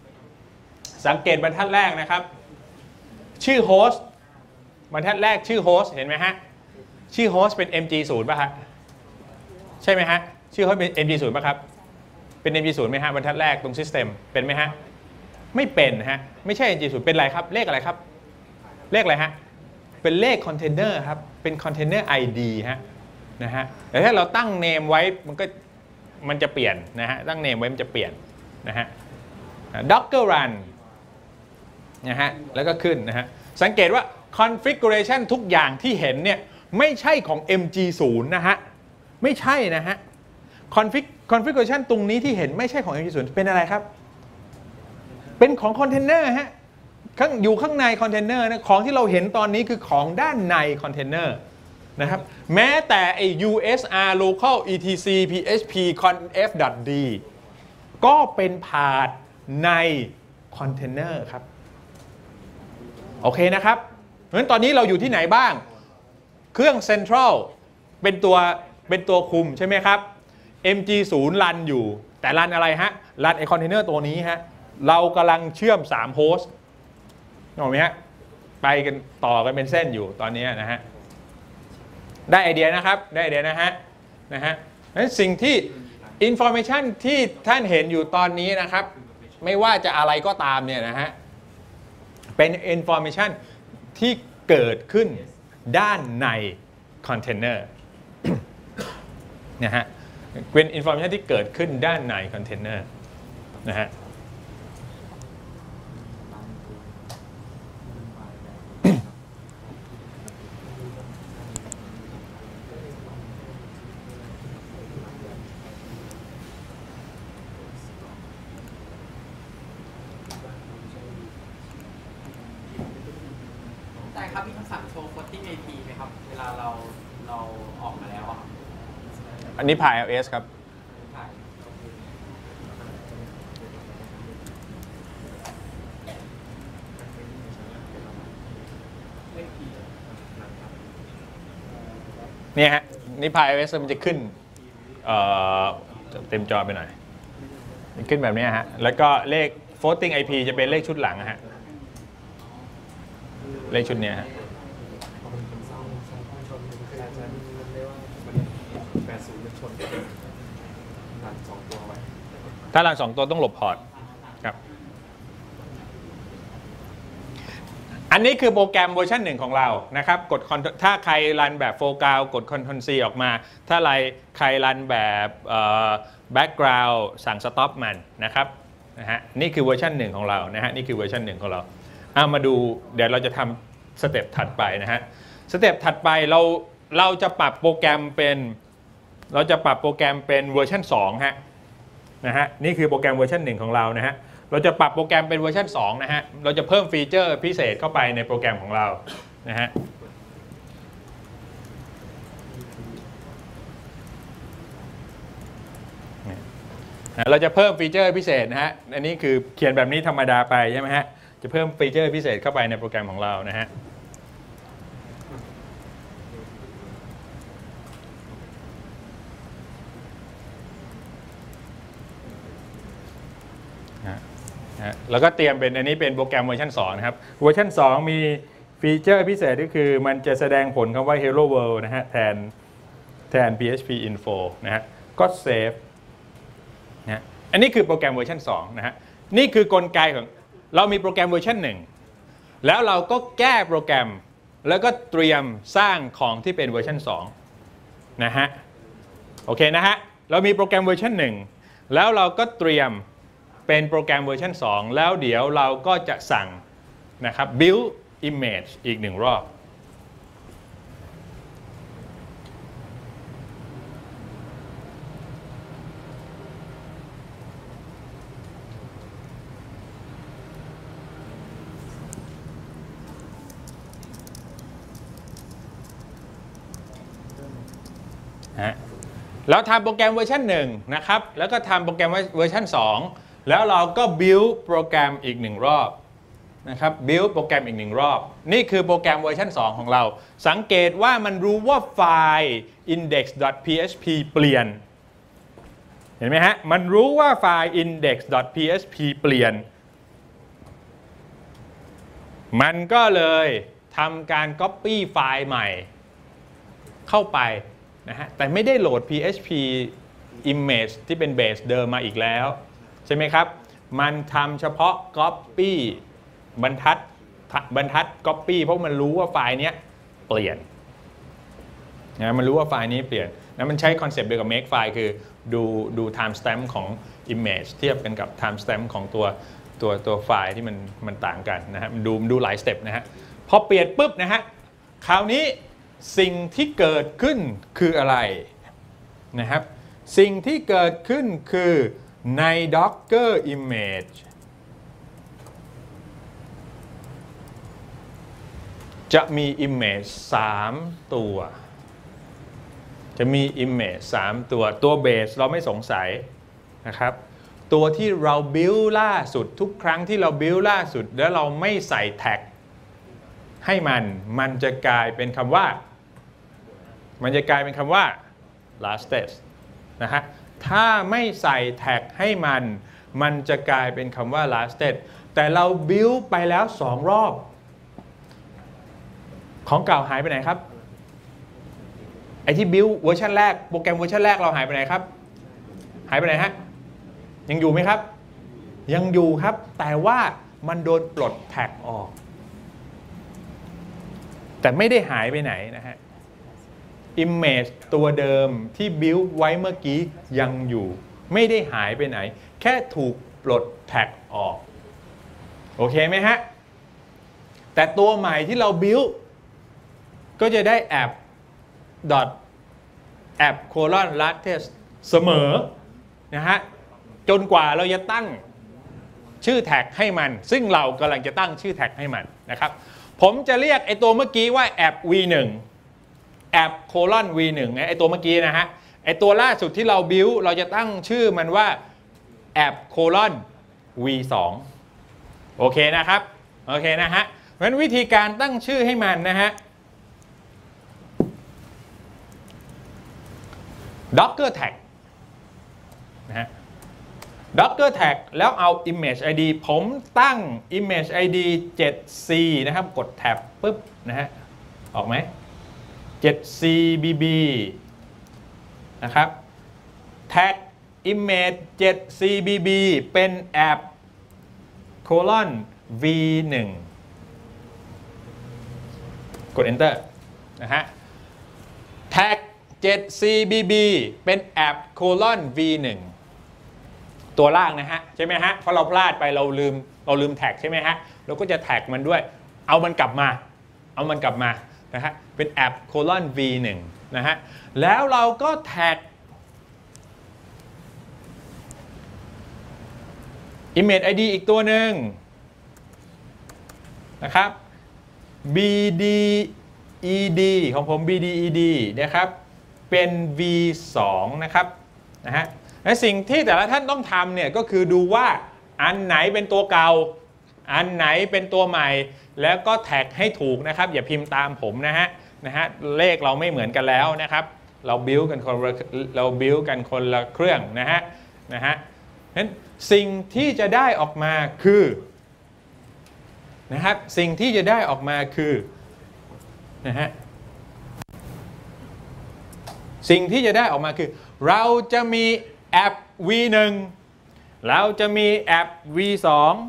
ชื่อโฮสต์บรรทัดแรกชื่อโฮสต์เห็นไหมฮะชื่อโฮสต์เป็น MG0 ป่ะฮะใช่ไหมฮะชื่อโฮสต์เป็น MG0 ป่ะครับเป็น MG0 ไหมฮะบรรทัดแรกตรง System เป็นไหมฮะไม่เป็นฮะไม่ใช่ MG0 เป็นอะไรครับเลขอะไรครับเลขอะไรฮะเป็นเลขคอนเทนเนอร์ครับเป็นคอนเทนเนอร์ ID ฮะนะฮะแต่ถ้าเราตั้งเนมไว้มันจะเปลี่ยนนะฮะตั้งเนมไว้มันจะเปลี่ยนนะฮะ Docker run นะฮะแล้วก็ขึ้นนะฮะสังเกตว่า configuration ทุกอย่างที่เห็นเนี่ยไม่ใช่ของ MG0 นะฮะไม่ใช่นะฮะ configuration ตรงนี้ที่เห็นไม่ใช่ของ MG0 เป็นอะไรครับเป็นของคอนเทนเนอร์ฮะอยู่ข้างในคอนเทนเนอร์นะของที่เราเห็นตอนนี้คือของด้านในคอนเทนเนอร์นะครับแม้แต่ไอ้ USR local etc php conf.d ก็เป็นพาร์ทในคอนเทนเนอร์ครับโอเคนะครับเพราะฉะนั้นตอนนี้เราอยู่ที่ไหนบ้างเครื่อง Central เป็นตัวคุมใช่ไหมครับ MG0 รันอยู่แต่รันอะไรฮะรันไอคอนเทนเนอร์ตัวนี้ฮะเรากำลังเชื่อม3โฮสต์เห็นไหมฮะไปกันต่อกันเป็นเส้นอยู่ตอนนี้นะฮะได้ไอเดียนะครับได้ไอเดียนะฮะนั้นสิ่งที่ information ที่ท่านเห็นอยู่ตอนนี้นะครับไม่ว่าจะอะไรก็ตามเนี่ยนะฮะเป็น information ที่เกิดขึ้นด้านในคอนเทนเนอร์นะฮะเป็น information ที่เกิดขึ้นด้านในคอนเทนเนอร์นะฮะครับมีคำสั่งโชว์ floating IP ไหมครับเวลาเราออกมาแล้วอ่ะอันนี้ PyLS ครับเนี่ยฮะนี่ PyLS มันจะขึ้นเต็มจอไปหน่อยขึ้นแบบนี้ฮะแล้วก็เลข floating IP จะเป็นเลขชุดหลังฮะเลขชุดนี้ฮะถ้ารัน2ตัวต้องหลบพอร์ตครับอันนี้คือโปรแกรมเวอร์ชัน1ของเรานะครับกดถ้าใครรันแบบโฟกัสกด Ctrl C ออกมาถ้าใครรันแบบbackground สั่ง stop มันนะครับนี่คือเวอร์ชัน1ของเรานะฮะนี่คือเวอร์ชัน1ของเราเอามาดูเดี๋ยวเราจะทำสเต็ปถัดไปนะฮะสเต็ปถัดไปเราจะปรับโปรแกรมเป็นเวอร์ชัน2ฮะนะฮะนี่คือโปรแกรมเวอร์ชัน1ของเรานะฮะเราจะปรับโปรแกรมเป็นเวอร์ชัน2นะฮะเราจะเพิ่มฟีเจอร์พิเศษเข้าไปในโปรแกรมของเรานะฮะเราจะเพิ่มฟีเจอร์พิเศษนะฮะอันนี้คือเขียนแบบนี้ธรรมดาไปใช่ไหมฮะจะเพิ่มฟีเจอร์พิเศษเข้าไปในโปรแกรมของเรานะฮะนะแล้วก็เตรียมเป็นอันนี้เป็นโปรแกรมเวอร์ชัน2นะครับเวอร์ชัน2มีฟีเจอร์พิเศษก็คือมันจะแสดงผลคำว่า hello world นะฮะแทน php info นะฮะก็เซฟนะอันนี้คือโปรแกรมเวอร์ชัน2นะฮะนี่คือกลไกของเรามีโปรแกรมเวอร์ชัน1แล้วเราก็แก้โปรแกรมแล้วก็เตรียมสร้างของที่เป็นเวอร์ชัน2นะฮะโอเคนะฮะเรามีโปรแกรมเวอร์ชัน1แล้วเราก็เตรียมเป็นโปรแกรมเวอร์ชัน2แล้วเดี๋ยวเราก็จะสั่งนะครับ build image อีก1รอบแล้วทำโปรแกรมเวอร์ชัน1นะครับแล้วก็ทำโปรแกรมเวอร์ชัน2แล้วเราก็ build โปรแกรมอีก1รอบนะครับ build โปรแกรมอีก1รอบนี่คือโปรแกรมเวอร์ชัน2ของเราสังเกตว่ามันรู้ว่าไฟล์ index.php เปลี่ยนเห็นไหมฮะมันรู้ว่าไฟล์ index.php เปลี่ยนมันก็เลยทำการ copy ไฟล์ใหม่เข้าไปนะฮะแต่ไม่ได้โหลด PHP image ที่เป็นเบสเดิมมาอีกแล้วใช่ไหมครับมันทำเฉพาะ copy บรรทัด copy เพราะมันรู้ว่าไฟล์นี้เปลี่ยนนะมันรู้ว่าไฟล์นี้เปลี่ยนนะมันใช้คอนเซปต์เดียวกับ make file คือดู timestamp ของ image เทียบกันกับ timestamp ของตัวไฟล์ที่มันต่างกันนะฮะมันดูหลายสเต็ปนะฮะพอเปลี่ยนปุ๊บนะฮะคราวนี้สิ่งที่เกิดขึ้นคืออะไรนะครับสิ่งที่เกิดขึ้นคือใน Docker image จะมี image 3 ตัวจะมี image 3 ตัวเบสเราไม่สงสัยนะครับตัวที่เรา build ล่าสุดทุกครั้งที่เรา build ล่าสุดแล้วเราไม่ใส่แท็กให้มันจะกลายเป็นคำว่าlasted นะฮะถ้าไม่ใส่แท็กให้มันจะกลายเป็นคำว่า lasted แต่เรา build ไปแล้ว2 รอบของเก่าหายไปไหนครับไอที่ build เวอร์ชันแรกโปรแกรมเวอร์ชันแรกเราหายไปไหนครับหายไปไหนฮะยังอยู่ไหมครับยังอยู่ครับแต่ว่ามันโดนปลดแท็กออกแต่ไม่ได้หายไปไหนนะฮะ image ตัวเดิมที่ build ไว้เมื่อกี้ยังอยู่ไม่ได้หายไปไหนแค่ถูกปลดแท็กออกโอเคไหมฮะแต่ตัวใหม่ที่เรา build ก็จะได้แอป app:/latest เสมอนะฮะจนกว่าเราจะตั้งชื่อแท็กให้มันซึ่งเรากำลังจะตั้งชื่อแท็กให้มันนะครับผมจะเรียกไอตัวเมื่อกี้ว่าแอป v1 แอป:v1 ไอตัวเมื่อกี้นะฮะไอตัวล่าสุดที่เรา build เราจะตั้งชื่อมันว่าแอป:v2 โอเคนะครับโอเคนะฮะเพราะฉะนั้นวิธีการตั้งชื่อให้มันนะฮะ Docker tag นะฮะ Docker tag แล้วเอา image id ผมตั้ง image id 7c นะครับกดแท็บปุ๊บนะฮะออกไหม 7cbb นะครับ tag image 7cbb เป็น app v1 กด enter นะฮะ tag 7cbb เป็น app v1 ตัวล่างนะฮะใช่ไหมฮะเพราะเราพลาดไปเราลืมแท็กใช่ไหมฮะเราก็จะแท็กมันด้วยเอามันกลับมานะฮะเป็นแอปv1 นะฮะแล้วเราก็แท็ก image id อีกตัวหนึ่งนะครับ bded ของผม bded นะครับเป็น v2 นะครับนะฮะและสิ่งที่แต่ละท่านต้องทำเนี่ยก็คือดูว่าอันไหนเป็นตัวเก่าอันไหนเป็นตัวใหม่แล้วก็แท็กให้ถูกนะครับอย่าพิมพ์ตามผมนะฮะเลขเราไม่เหมือนกันแล้วนะครับเราบิวกันคนละเครื่องนะฮะนั้นสิ่งที่จะได้ออกมาคือนะครับสิ่งที่จะได้ออกมาคือนะฮะสิ่งที่จะได้ออกมาคือเราจะมีแอป V1 เราจะมีแอป V2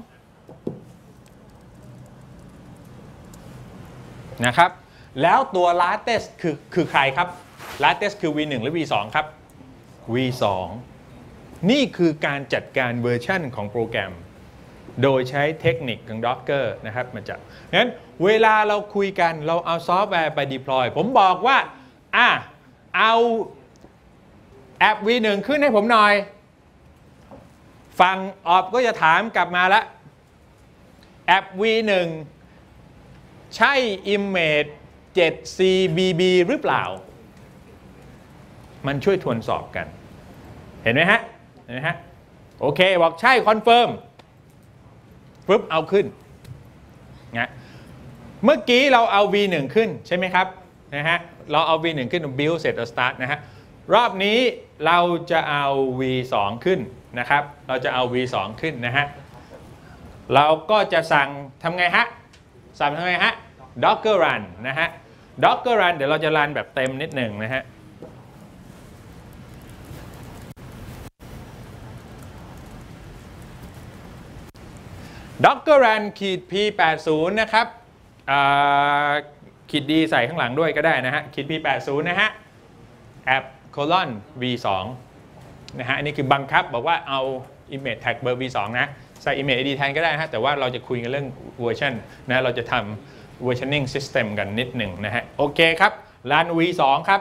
นะครับแล้วตัว latest คือใครครับ latest คือ V1 หรือ V2 ครับ V2 นี่คือการจัดการเวอร์ชันของโปรแกรมโดยใช้เทคนิคของ Docker นะครับมาจัดงั้นเวลาเราคุยกันเราเอาซอฟต์แวร์ไป deploy ผมบอกว่าเอาแอป V1 ขึ้นให้ผมหน่อยฝั่งออฟก็จะถามกลับมาแล้วแอป V1 ใช่ Image 7CBB หรือเปล่ามันช่วยทวนสอบกันเห็นไหมฮะเห็นไหมฮะโอเคบอกใช่คอนเฟิร์มปุ๊บเอาขึ้นนะเมื่อกี้เราเอา V1 ขึ้นใช่ไหมครับนะฮะเราเอา V1 ขึ้น build เสร็จ start นะฮะรอบนี้เราจะเอา V2 ขึ้นนะครับเราจะเอา V2 ขึ้นนะฮะเราก็จะสั่งทำไงฮะสั่งทำไงฮะ Docker run นะฮะ Docker run เดี๋ยวเราจะรันแบบเต็มนิดหนึ่งนะฮะDocker run -p80 นะครับขีดดีใส่ข้างหลังด้วยก็ได้นะฮะขีด p80 นะฮะ app colon v2 นะฮะอันนี้คือบังคับบอกว่าเอา image tag เบอร์ v2 นะใส่ image id แทนก็ได้นะฮะแต่ว่าเราจะคุยกันเรื่องเวอร์ชันนะเราจะทำ versioning system กันนิดหนึ่งนะฮะโอเคครับ run v2 ครับ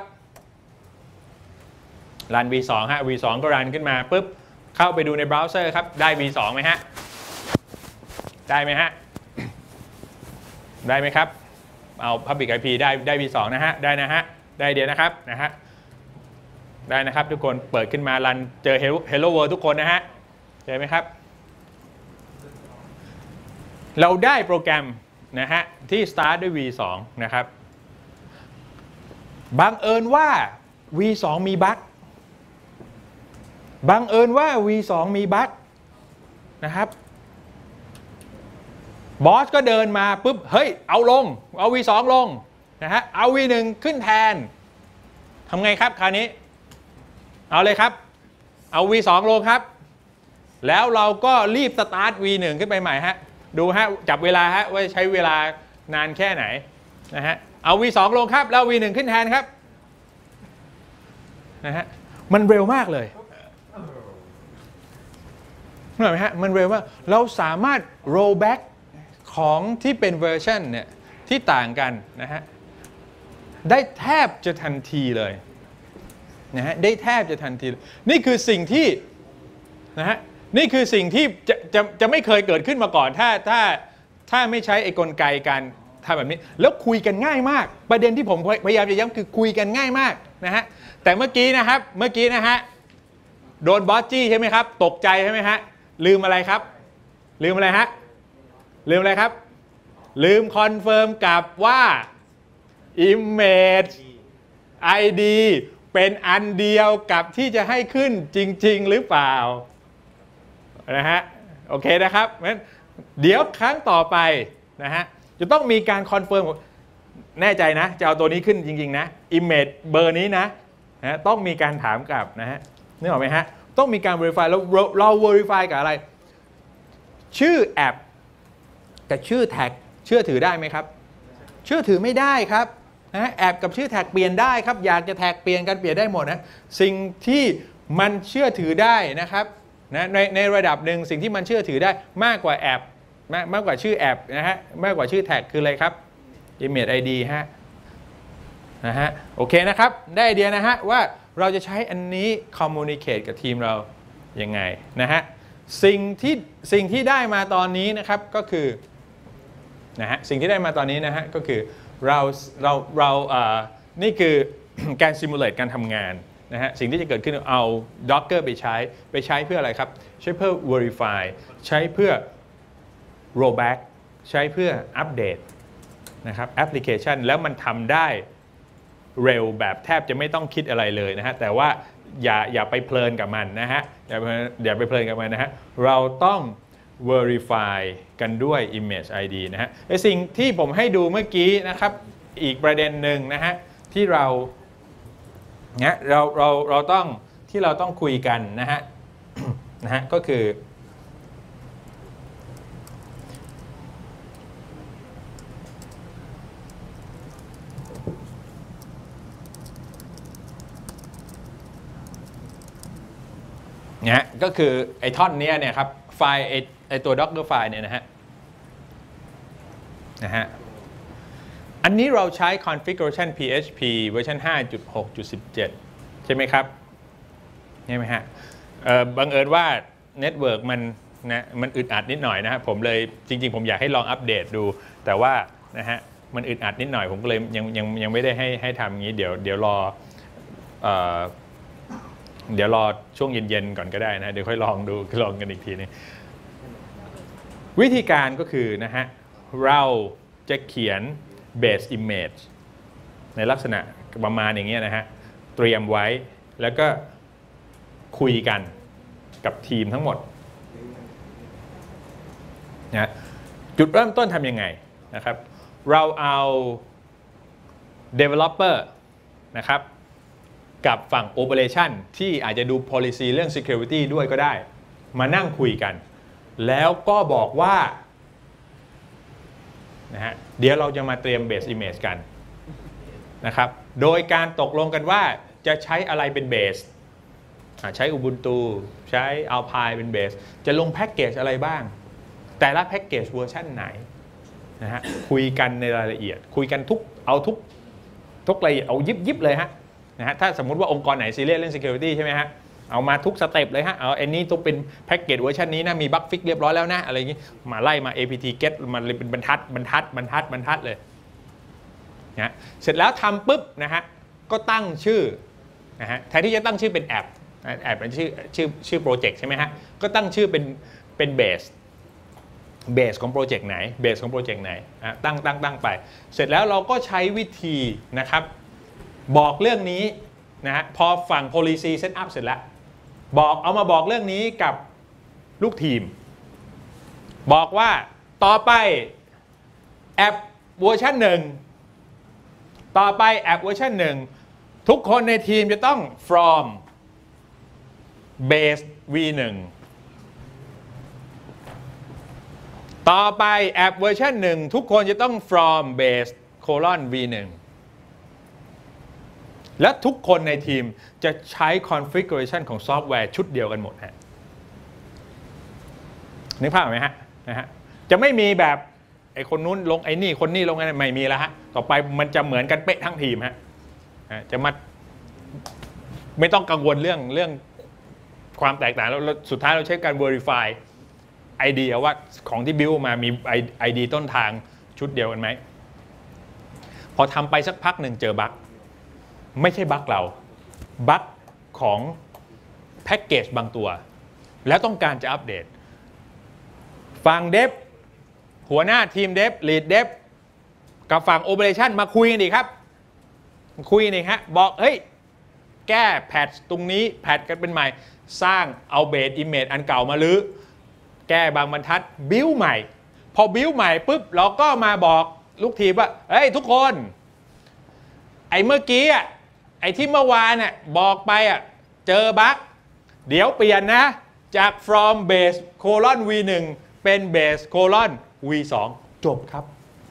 run v2 ฮะ v2 ก็ run ขึ้นมาปุ๊บเข้าไปดูในเบราว์เซอร์ครับได้ v2 ไหมฮะได้ไหมฮะได้ไหมครับเอา Public IP ได้ V2 นะฮะได้นะฮะได้เดียวนะครับนะฮะได้นะครับทุกคนเปิดขึ้นมารันเจอ Hello World ทุกคนนะฮะเจอไหมครับเราได้โปรแกรมนะฮะที่ start ด้วย V2 นะครับบังเอิญว่า V2 มีบั๊กบังเอิญว่า V2 มีบั๊กนะครับบอสก็เดินมาปุ๊บเฮ้ยเอาลงเอา V2 ลงนะฮะเอา V1 ขึ้นแทนทำไงครับคราวนี้เอาเลยครับเอา V2 ลงครับแล้วเราก็รีบสตาร์ท V1 ขึ้นไปใหม่ฮะดูฮะจับเวลาฮะว่าใช้เวลานานแค่ไหนนะฮะเอา V2 ลงครับแล้ว V1 ขึ้นแทนครับนะฮะมันเร็วมากเลยเห็นไหมฮะมันเร็วมากเราสามารถ roll backของที่เป็นเวอร์ชันเนี่ยที่ต่างกันนะฮะได้แทบจะทันทีเลยนะฮะได้แทบจะทันทีนี่คือสิ่งที่นะฮะนี่คือสิ่งที่จะไม่เคยเกิดขึ้นมาก่อนถ้าไม่ใช้ไอ้กลไกการทำแบบนี้แล้วคุยกันง่ายมากประเด็นที่ผมพยายามจะย้ำคือคุยกันง่ายมากนะฮะแต่เมื่อกี้นะฮะโดนบอสจี้ใช่ไหมครับตกใจใช่ไหมฮะลืมอะไรครับลืมอะไรฮะลืมอะไรครับลืมคอนเฟิร์มกับว่า Image ID เป็นอันเดียวกับที่จะให้ขึ้นจริงๆหรือเปล่านะฮะโอเคนะครับงั้นเดี๋ยวครั้งต่อไปนะฮะจะต้องมีการคอนเฟิร์มแน่ใจนะจะเอาตัวนี้ขึ้นจริงๆนะ Image เบอร์นี้นะต้องมีการถามกลับนะฮะนึกออกไหมฮะต้องมีการ verify แล้วเรา verify กับอะไรชื่อแอปกับชื่อแท็กเชื่อถือได้ไหมครับเชื่อถือไม่ได้ครับนะแอปกับชื่อแท็กเปลี่ยนได้ครับอยากจะแท็กเปลี่ยนกันเปลี่ยนได้หมดนะสิ่งที่มันเชื่อถือได้นะครับนะในระดับหนึ่งสิ่งที่มันเชื่อถือได้มากกว่าแอปมากกว่าชื่อแอปนะฮะมากกว่าชื่อแท็กคืออะไรครับ Image ID นะฮะโอเคนะครับได้ไอเดียนะฮะว่าเราจะใช้อันนี้ communicate กับทีมเรายังไงนะฮะสิ่งที่ได้มาตอนนี้นะครับก็คือนะฮะสิ่งที่ได้มาตอนนี้นะฮะก็คือนี่คือ การ simulate การทำงานนะฮะสิ่งที่จะเกิดขึ้นเอา Docker ไปใช้เพื่ออะไรครับใช้เพื่อ verify ใช้เพื่อ rollback ใช้เพื่ออัปเดตนะครับแอปพลิเคชันแล้วมันทำได้เร็วแบบแทบจะไม่ต้องคิดอะไรเลยนะฮะแต่ว่าอย่าไปเพลินกับมันนะฮะอย่าไปเพลินกับมันนะฮะเราต้อง verify กันด้วย image ID นะฮะไอ้สิ่งที่ผมให้ดูเมื่อกี้นะครับอีกประเด็นหนึ่งนะฮะที่เราต้องคุยกันนะฮะ นะฮะก็คือนะก็คือไอ้ท่อนนี้เนี่ยครับไฟล์ไอ้ตัว Docker ไฟล์เนี่ยนะฮะอันนี้เราใช้ configuration PHP เวอร์ชัน 5.6.17 ใช่ไหมครับใช่ไหมฮะบังเอิญว่าเน็ตเวิร์กมันอึดอัดนิดหน่อยนะครับผมเลยจริงๆผมอยากให้ลองอัปเดตดูแต่ว่านะฮะมันอึดอัดนิดหน่อยผมก็เลยยังไม่ได้ให้ทำอย่างนี้เดี๋ยวรอช่วงเย็นๆก่อนก็ได้นะเดี๋ยวค่อยลองกันอีกทีนึงวิธีการก็คือนะฮะเราจะเขียน base image ในลักษณะประมาณอย่างเงี้ยนะฮะเตรียมไว้แล้วก็คุยกันกับทีมทั้งหมดนะจุดเริ่มต้นทำยังไงนะครับเราเอา developer นะครับกับฝั่ง operation ที่อาจจะดู policy เรื่อง security ด้วยก็ได้มานั่งคุยกันแล้วก็บอกว่านะฮะเดี๋ยวเราจะมาเตรียม base image กันนะครับโดยการตกลงกันว่าจะใช้อะไรเป็น base ใช้ Ubuntu ใช้ Alpine เป็น base จะลงแพ็กเกจอะไรบ้างแต่ละแพ็กเกจเวอร์ชันไหนนะฮะคุยกันในรายละเอียดคุยกันทุกรายละเอียดเอายิบเลยฮะนะฮะถ้าสมมุติว่าองค์กรไหนซีเรียสเรื่อง security ใช่ไหมฮะเอามาทุกสเต็ปเลยฮะเอาอันนี้ต้องเป็นแพ็กเกจเวอร์ชันนี้นะมีบั๊กฟิกเรียบร้อยแล้วนะอะไรอย่างนี้มาไล่มา apt get มันเลยเป็นบรรทัดเลยนะเสร็จแล้วทำปุ๊บนะฮะก็ตั้งชื่อนะฮะแทนที่จะตั้งชื่อเป็นแอปเป็นชื่อโปรเจกต์ใช่ไหมฮะก็ตั้งชื่อเป็นเบสของโปรเจกต์ไหนตั้งไปเสร็จแล้วเราก็ใช้วิธีนะครับบอกเรื่องนี้นะฮะพอฝั่ง policy set up เสร็จแล้วเอามาบอกเรื่องนี้กับลูกทีมบอกว่าต่อไปแอปเวอร์ชัน1ต่อไปแอปเวอร์ชัน1ทุกคนในทีมจะต้อง from base v1 ต่อไปแอปเวอร์ชัน1ทุกคนจะต้อง from base v1 และทุกคนในทีมจะใช้ configuration ของซอฟต์แวร์ชุดเดียวกันหมดฮะนึกภาพไหมฮะนะฮะจะไม่มีแบบไอ้คนนู้นลงไอ้นี่คนนี้ลงไอ้นั่นไม่มีแล้วฮะต่อไปมันจะเหมือนกันเป๊ะทั้งทีมฮะจะมาไม่ต้องกังวลเรื่องความแตกต่างแล้วสุดท้ายเราใช้การ verify ไอเดียว่าของที่ build มามี ID ต้นทางชุดเดียวกันไหมพอทำไปสักพักหนึ่งเจอบั๊กไม่ใช่บั๊กเราบั๊กของแพ็กเกจบางตัวแล้วต้องการจะอัปเดตฝั่งเดฟหัวหน้าทีมเดฟลีดเดฟกับฝั่งโอเปอเรชั่นมาคุยกันดีครับคุยกันดีฮะบอกเฮ้ยแก้แพทตรงนี้แพทกันเป็นใหม่สร้างเอาเบสอิมเมจอันเก่ามาลื้อแก้บางบรรทัดบิวใหม่พอบิวใหม่ปุ๊บเราก็มาบอกลูกทีมว่าเฮ้ยทุกคนไอ้เมื่อกี้อ่ะไอ้ที่เมื่อวานน่ะบอกไปอ่ะเจอบั๊กเดี๋ยวเปลี่ยนนะจาก from base v1 เป็น base v2 จบครับ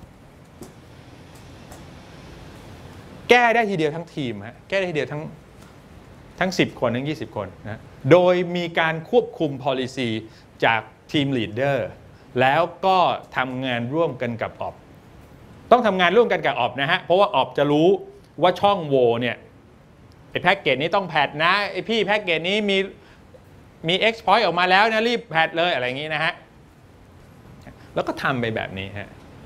แก้ได้ทีเดียวทั้งทีมฮะแก้ได้ทีเดียวทั้ง10 คนทั้ง20 คนนะโดยมีการควบคุม policy จากทีม leader แล้วก็ทำงานร่วมกันกับออปต้องทำงานร่วมกันกับออปนะฮะเพราะว่าออปจะรู้ว่าช่องโหว่เนี่ยไอ้แพ็กเกจนี้ต้องแพทนะไอ้พี่แพ็กเกจนี้มี exploit ออกมาแล้วนะรีบแพทเลยอะไรอย่างนี้นะฮะแล้วก็ทำไปแบบนี้ฮะ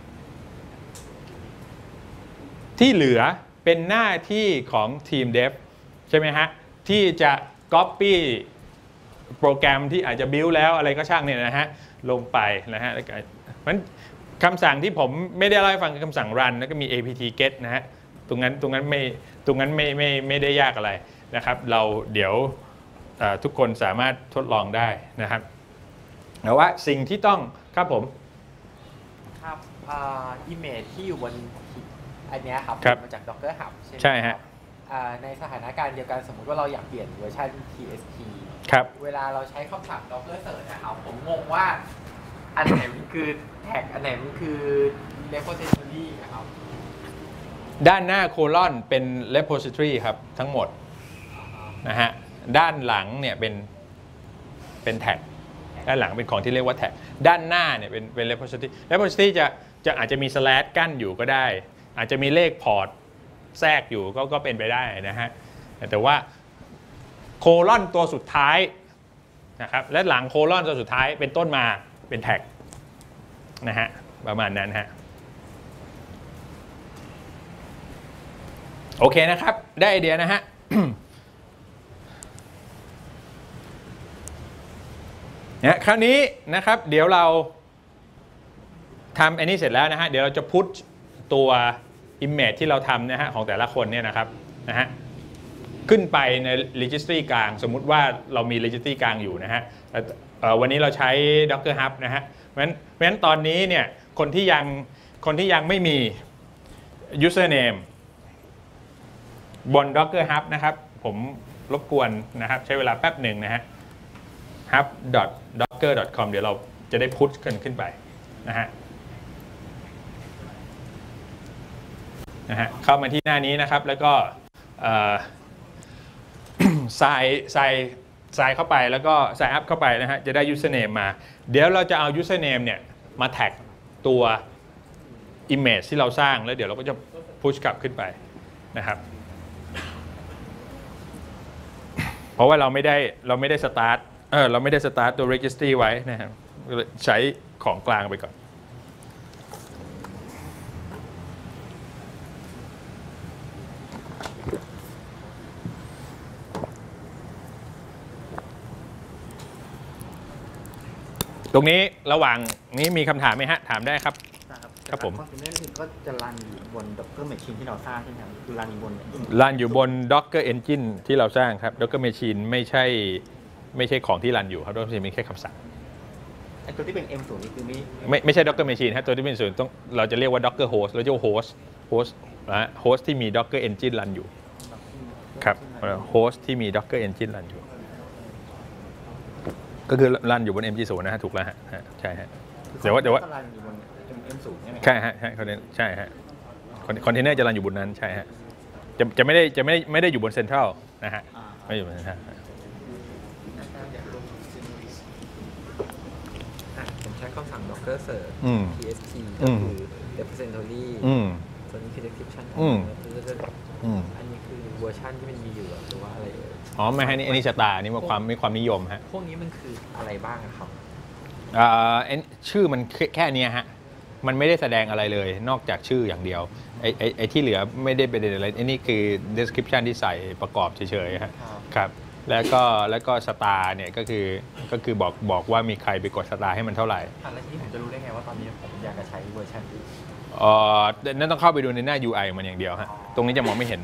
ที่เหลือเป็นหน้าที่ของทีม Dev ใช่ไหมฮะที่จะ copy โปรแกรมที่อาจจะ build แล้วอะไรก็ช่างเนี่ยนะฮะลงไปนะฮะมันคำสั่งที่ผมไม่ได้เล่าให้ฟังคือคำสั่ง run แล้วก็มี apt get นะฮะตรงนั้นไม่ได้ยากอะไรนะครับเราเดี๋ยวทุกคนสามารถทดลองได้นะครับแต่ว่าสิ่งที่ต้องครับผมครับimage ที่อยู่บนอันเนี้ยครับครับมาจาก Docker Hub ใช่ไหมใช่ฮะในสถานการณ์เดียวกันสมมุติว่าเราอยากเปลี่ยนเวอร์ชัน TSP ครับเวลาเราใช้คำสั่ง Docker Search นะครับผมงงว่าอันไหนมันคือแท็กอันไหนมันคือ repository นะครับด้านหน้าโคลอนเป็น repository ครับทั้งหมดนะฮะด้านหลังเนี่ยเป็นแท็กด้านหลังเป็นของที่เรียกว่าแท็กด้านหน้าเนี่ยเป็น repository repository จะอาจจะมี slash กั้นอยู่ก็ได้ อาจจะมีเลขพอร์ตแทรกอยู่ก็เป็นไปได้นะฮะแต่ว่าโคลอนตัวสุดท้ายนะครับและหลังโคลอนตัวสุดท้ายเป็นต้นมาเป็นแท็กนะฮะประมาณนั้นฮะโอเคนะครับได้ไอเดียนะฮะ นะคราวนี้นะครับเดี๋ยวเราทำอันนี้เสร็จแล้วนะฮะเดี๋ยวเราจะพุทตัว image ที่เราทำนะฮะของแต่ละคนเนี่ยนะครับนะฮะขึ้นไปใน registry กลางสมมุติว่าเรามี registry กลางอยู่นะฮะวันนี้เราใช้ Docker Hub นะฮะเพราะฉะนั้นตอนนี้เนี่ยคนที่ยังไม่มี username บน Docker Hub นะครับผมรบกวนนะครับใช้เวลาแป๊บหนึ่งนะฮะ hub.docker.com เดี๋ยวเราจะได้พุทขึ้นไปนะฮะเข้ามาที่หน้านี้นะครับแล้วก็ใส่เข้าไปแล้วก็ใส่อัพเข้าไปนะฮะจะได้ username มาเดี๋ยวเราจะเอา username เนี่ยมาแท็กตัว image ที่เราสร้างแล้วเดี๋ยวเราก็จะพุชกลับขึ้นไปนะครับเพราะว่าเราไม่ได้สตาร์ทเราไม่ได้สตาร์ทตัว registry ไว้นะครับใช้ของกลางไปก่อนตรงนี้ระหว่างนี้มีคำถามไหมฮะถามได้ครับครับผมคอนเทนเนอร์อื่นก็จะรันอยู่บน Docker Machine ที่เราสร้างใช่ไหมครับคือรันอยู่บนรันอยู่บน Docker Engine ที่เราสร้างครับ Docker Machine ไม่ใช่ของที่รันอยู่ครับ Docker Machine เป็นแค่คำสั่งไอ้ตัวที่เป็น M0 นี่คือไม่ใช่ Docker Machine ฮะตัวที่เป็นส่วนเราจะเรียกว่า Docker Host เราเรียกว่า Host นะฮะ Host ที่มี Docker Engine รันอยู่ครับ Host ที่มี Docker Engine รันอยู่ก็คือรันอยู่บน MG0 นะฮะถูกแล้วฮะใช่ฮะแต่ว่ารันอยู่บน M0 ใช่ไหมใช่ฮะใช่ฮะคอนเทนเนอร์จะรันอยู่บนนั้นใช่ฮะจะไม่ได้อยู่บนเซ็นทรัลนะฮะไม่อยู่บนเซ็นทรัลผมใช้คำสั่ง Docker Search TSP ก็คือ repository ส่วนนี้คือ description อันนี้คือเวอร์ชันที่มันมีอยู่หรือว่าอะไรอ๋อไม่ให้อันนี้สตาร์นี่มีความนิยมฮะพวกนี้มันคืออะไรบ้างครับชื่อมันแค่นี้ฮะมันไม่ได้แสดงอะไรเลยนอกจากชื่ออย่างเดียวไอ้ที่เหลือไม่ได้เป็นอะไรไอ้นี่คือ description ที่ใส่ประกอบเฉยๆครับแล้วก็สตาร์เนี่ยก็คือบอกว่ามีใครไปกดสตาร์ให้มันเท่าไหร่แล้วทีนี้ผมจะรู้ได้ไงว่าตอนนี้ผมอยากจะใช้เวอร์ชันที่นั่นต้องเข้าไปดูในหน้า UI มันอย่างเดียวฮะตรงนี้จะมองไม่เห็น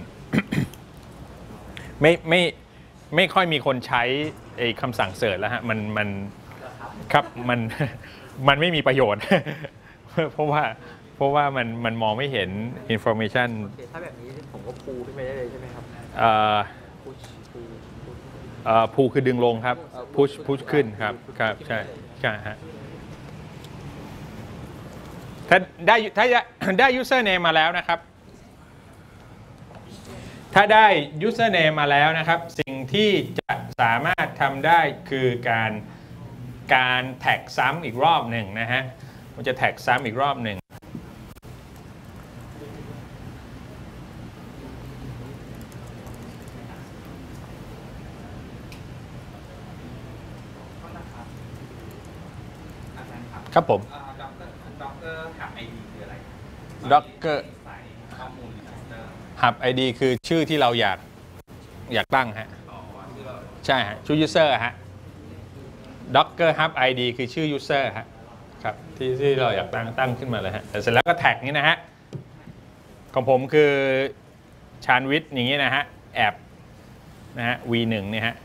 ไม่ค่อยมีคนใช้ไอ้คำสั่งเสิร์ชแล้วฮะมันครับมันไม่มีประโยชน์ เพราะว่ามันมองไม่เห็น information ถ้าแบบนี้ผมก็พูขึ้นไปได้เลยใช่ไหมครับพูคือดึงลงครับ push ขึ้นครับใช่ฮะถ้าได้ username มาแล้วนะครับถ้าได้ username มาแล้วนะครับสิ่งที่จะสามารถทำได้คือการแท็กซ้ำอีกรอบหนึ่งนะฮะมันจะแท็กซ้ำอีกรอบหนึ่งครับผม Docker Hub ID คืออะไร Docker Hub ID คือชื่อที่เราอยากตั้งฮะใช่ฮะชื่อ user ฮะ Docker Hub ID คือชื่อ user ฮะครับที่เราอยากตั้งขึ้นมาเลยฮะแต่เสร็จแล้วก็แท็กนี้นะฮะของผมคือชาญวิทย์อย่างนี้นะฮะแอบนะฮะ v1 เนี่ยฮะ